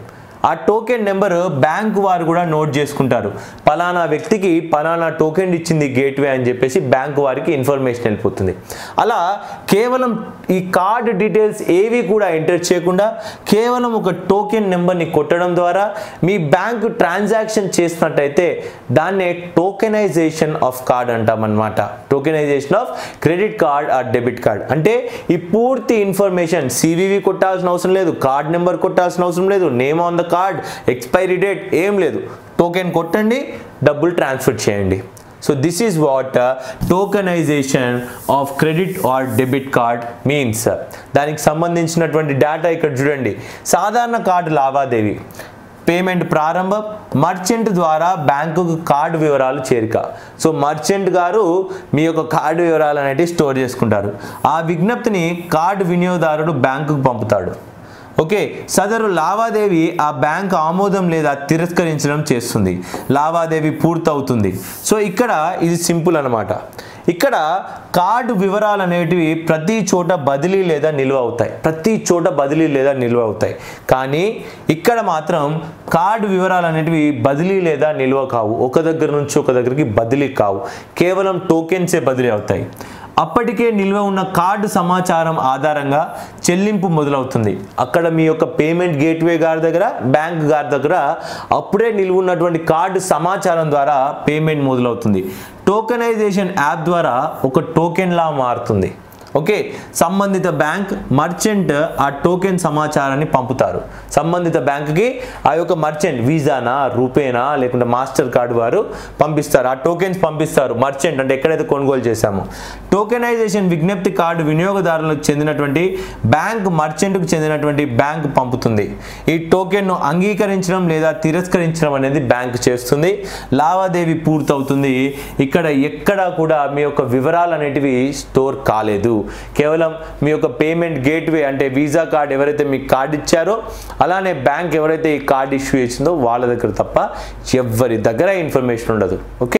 ఆ టోకెన్ నెంబర్ బ్యాంకు వారు కూడా నోట్ చేసుకుంటారు. పలానా వ్యక్తికి పలానా టోకెన్ ఇచ్చింది గేట్వే అని చెప్పేసి బ్యాంకు వారికి ఇన్ఫర్మేషన్ వెళ్ళిపోతుంది. అలా కేవలం ఈ కార్డ్ డీటెయిల్స్ ఏవి కూడా ఎంటర్ చేయకుండా కేవలం ఒక టోకెన్ నెంబర్ని కొట్టడం ద్వారా మీ బ్యాంకు ట్రాన్సాక్షన్ చేసినట్టయితే దాన్నే టోకెనైజేషన్ ఆఫ్ కార్డ్ అంటాం అన్నమాట. Tokenization of credit card or debit card అంటే ఈ పూర్తి ఇన్ఫర్మేషన్ సివివి కొట్టాల్సిన అవసరం లేదు, కార్డ్ నెంబర్ కొట్టాల్సిన అవసరం లేదు, name on the card, expiry date ఏం లేదు. టోకెన్ కొట్టండి, డబ్బులు ట్రాన్స్ఫర్ చేయండి. So this is what uh, tokenization of credit or debit card means. దానికి సంబంధించినటువంటి డేటా ఇక్కడ చూడండి. సాధారణ కార్డు లావాదేవీ పేమెంట్ ప్రారంభం, మర్చెంట్ ద్వారా బ్యాంకుకు కార్డు వివరాలు చేరిక. సో మర్చెంట్ గారు మీ యొక్క కార్డు వివరాలు అనేవి స్టోర్ చేసుకుంటారు. ఆ విజ్ఞప్తిని కార్డు వినియోగదారుడు బ్యాంకుకు పంపుతాడు. ఓకే, సదరు లావాదేవీ ఆ బ్యాంక్ ఆమోదం లేదా తిరస్కరించడం చేస్తుంది. లావాదేవీ పూర్తవుతుంది. సో ఇక్కడ ఇది సింపుల్ అన్నమాట. ఇక్కడ కార్డు వివరాలు అనేటివి ప్రతి చోట బదిలీ లేదా నిల్వ అవుతాయి. ప్రతి చోట బదిలీ లేదా నిల్వ అవుతాయి. కానీ ఇక్కడ మాత్రం కార్డు వివరాలు అనేటివి బదిలీ లేదా నిల్వ కావు. ఒక దగ్గర నుంచి ఒక దగ్గరికి బదిలీ కావు. కేవలం టోకెన్సే బదిలీ అవుతాయి. అప్పటికే నిల్వ ఉన్న కార్డు సమాచారం ఆధారంగా చెల్లింపు మొదలవుతుంది. అక్కడ మీ యొక్క పేమెంట్ గేట్వే గారి దగ్గర, బ్యాంక్ గారి దగ్గర అప్పుడే నిల్వ ఉన్నటువంటి కార్డు సమాచారం ద్వారా పేమెంట్ మొదలవుతుంది. టోకెనైజేషన్ యాప్ ద్వారా ఒక టోకెన్లా మారుతుంది. ఓకే, సంబంధిత బ్యాంక్ మర్చెంట్ ఆ టోకెన్ సమాచారాన్ని పంపుతారు. సంబంధిత బ్యాంక్కి ఆ యొక్క మర్చెంట్ వీసానా, రూపేనా లేకుంటే మాస్టర్ కార్డు వారు పంపిస్తారు. ఆ టోకెన్స్ పంపిస్తారు. మర్చెంట్ అంటే ఎక్కడైతే కొనుగోలు చేశామో. టోకెనైజేషన్ విజ్ఞప్తి కార్డు వినియోగదారులకు చెందినటువంటి బ్యాంక్ మర్చెంట్కు చెందినటువంటి బ్యాంక్ పంపుతుంది. ఈ టోకెన్ను అంగీకరించడం లేదా తిరస్కరించడం అనేది బ్యాంక్ చేస్తుంది. లావాదేవీ పూర్తవుతుంది. ఇక్కడ ఎక్కడా కూడా మీ యొక్క వివరాలు అనేటివి స్టోర్ కాలేదు. కేవలం మీ యొక్క పేమెంట్ గేట్వే అంటే వీసా కార్డ్ ఎవరైతే మీకు కార్డ్ ఇచ్చారో అలానే బ్యాంక్ ఎవరైతే ఈ కార్డ్ ఇష్యూ చేసిందో వాళ్ళ దగ్గర తప్ప ఎవరి దగ్గర ఇన్ఫర్మేషన్ ఉండదు. ఓకే.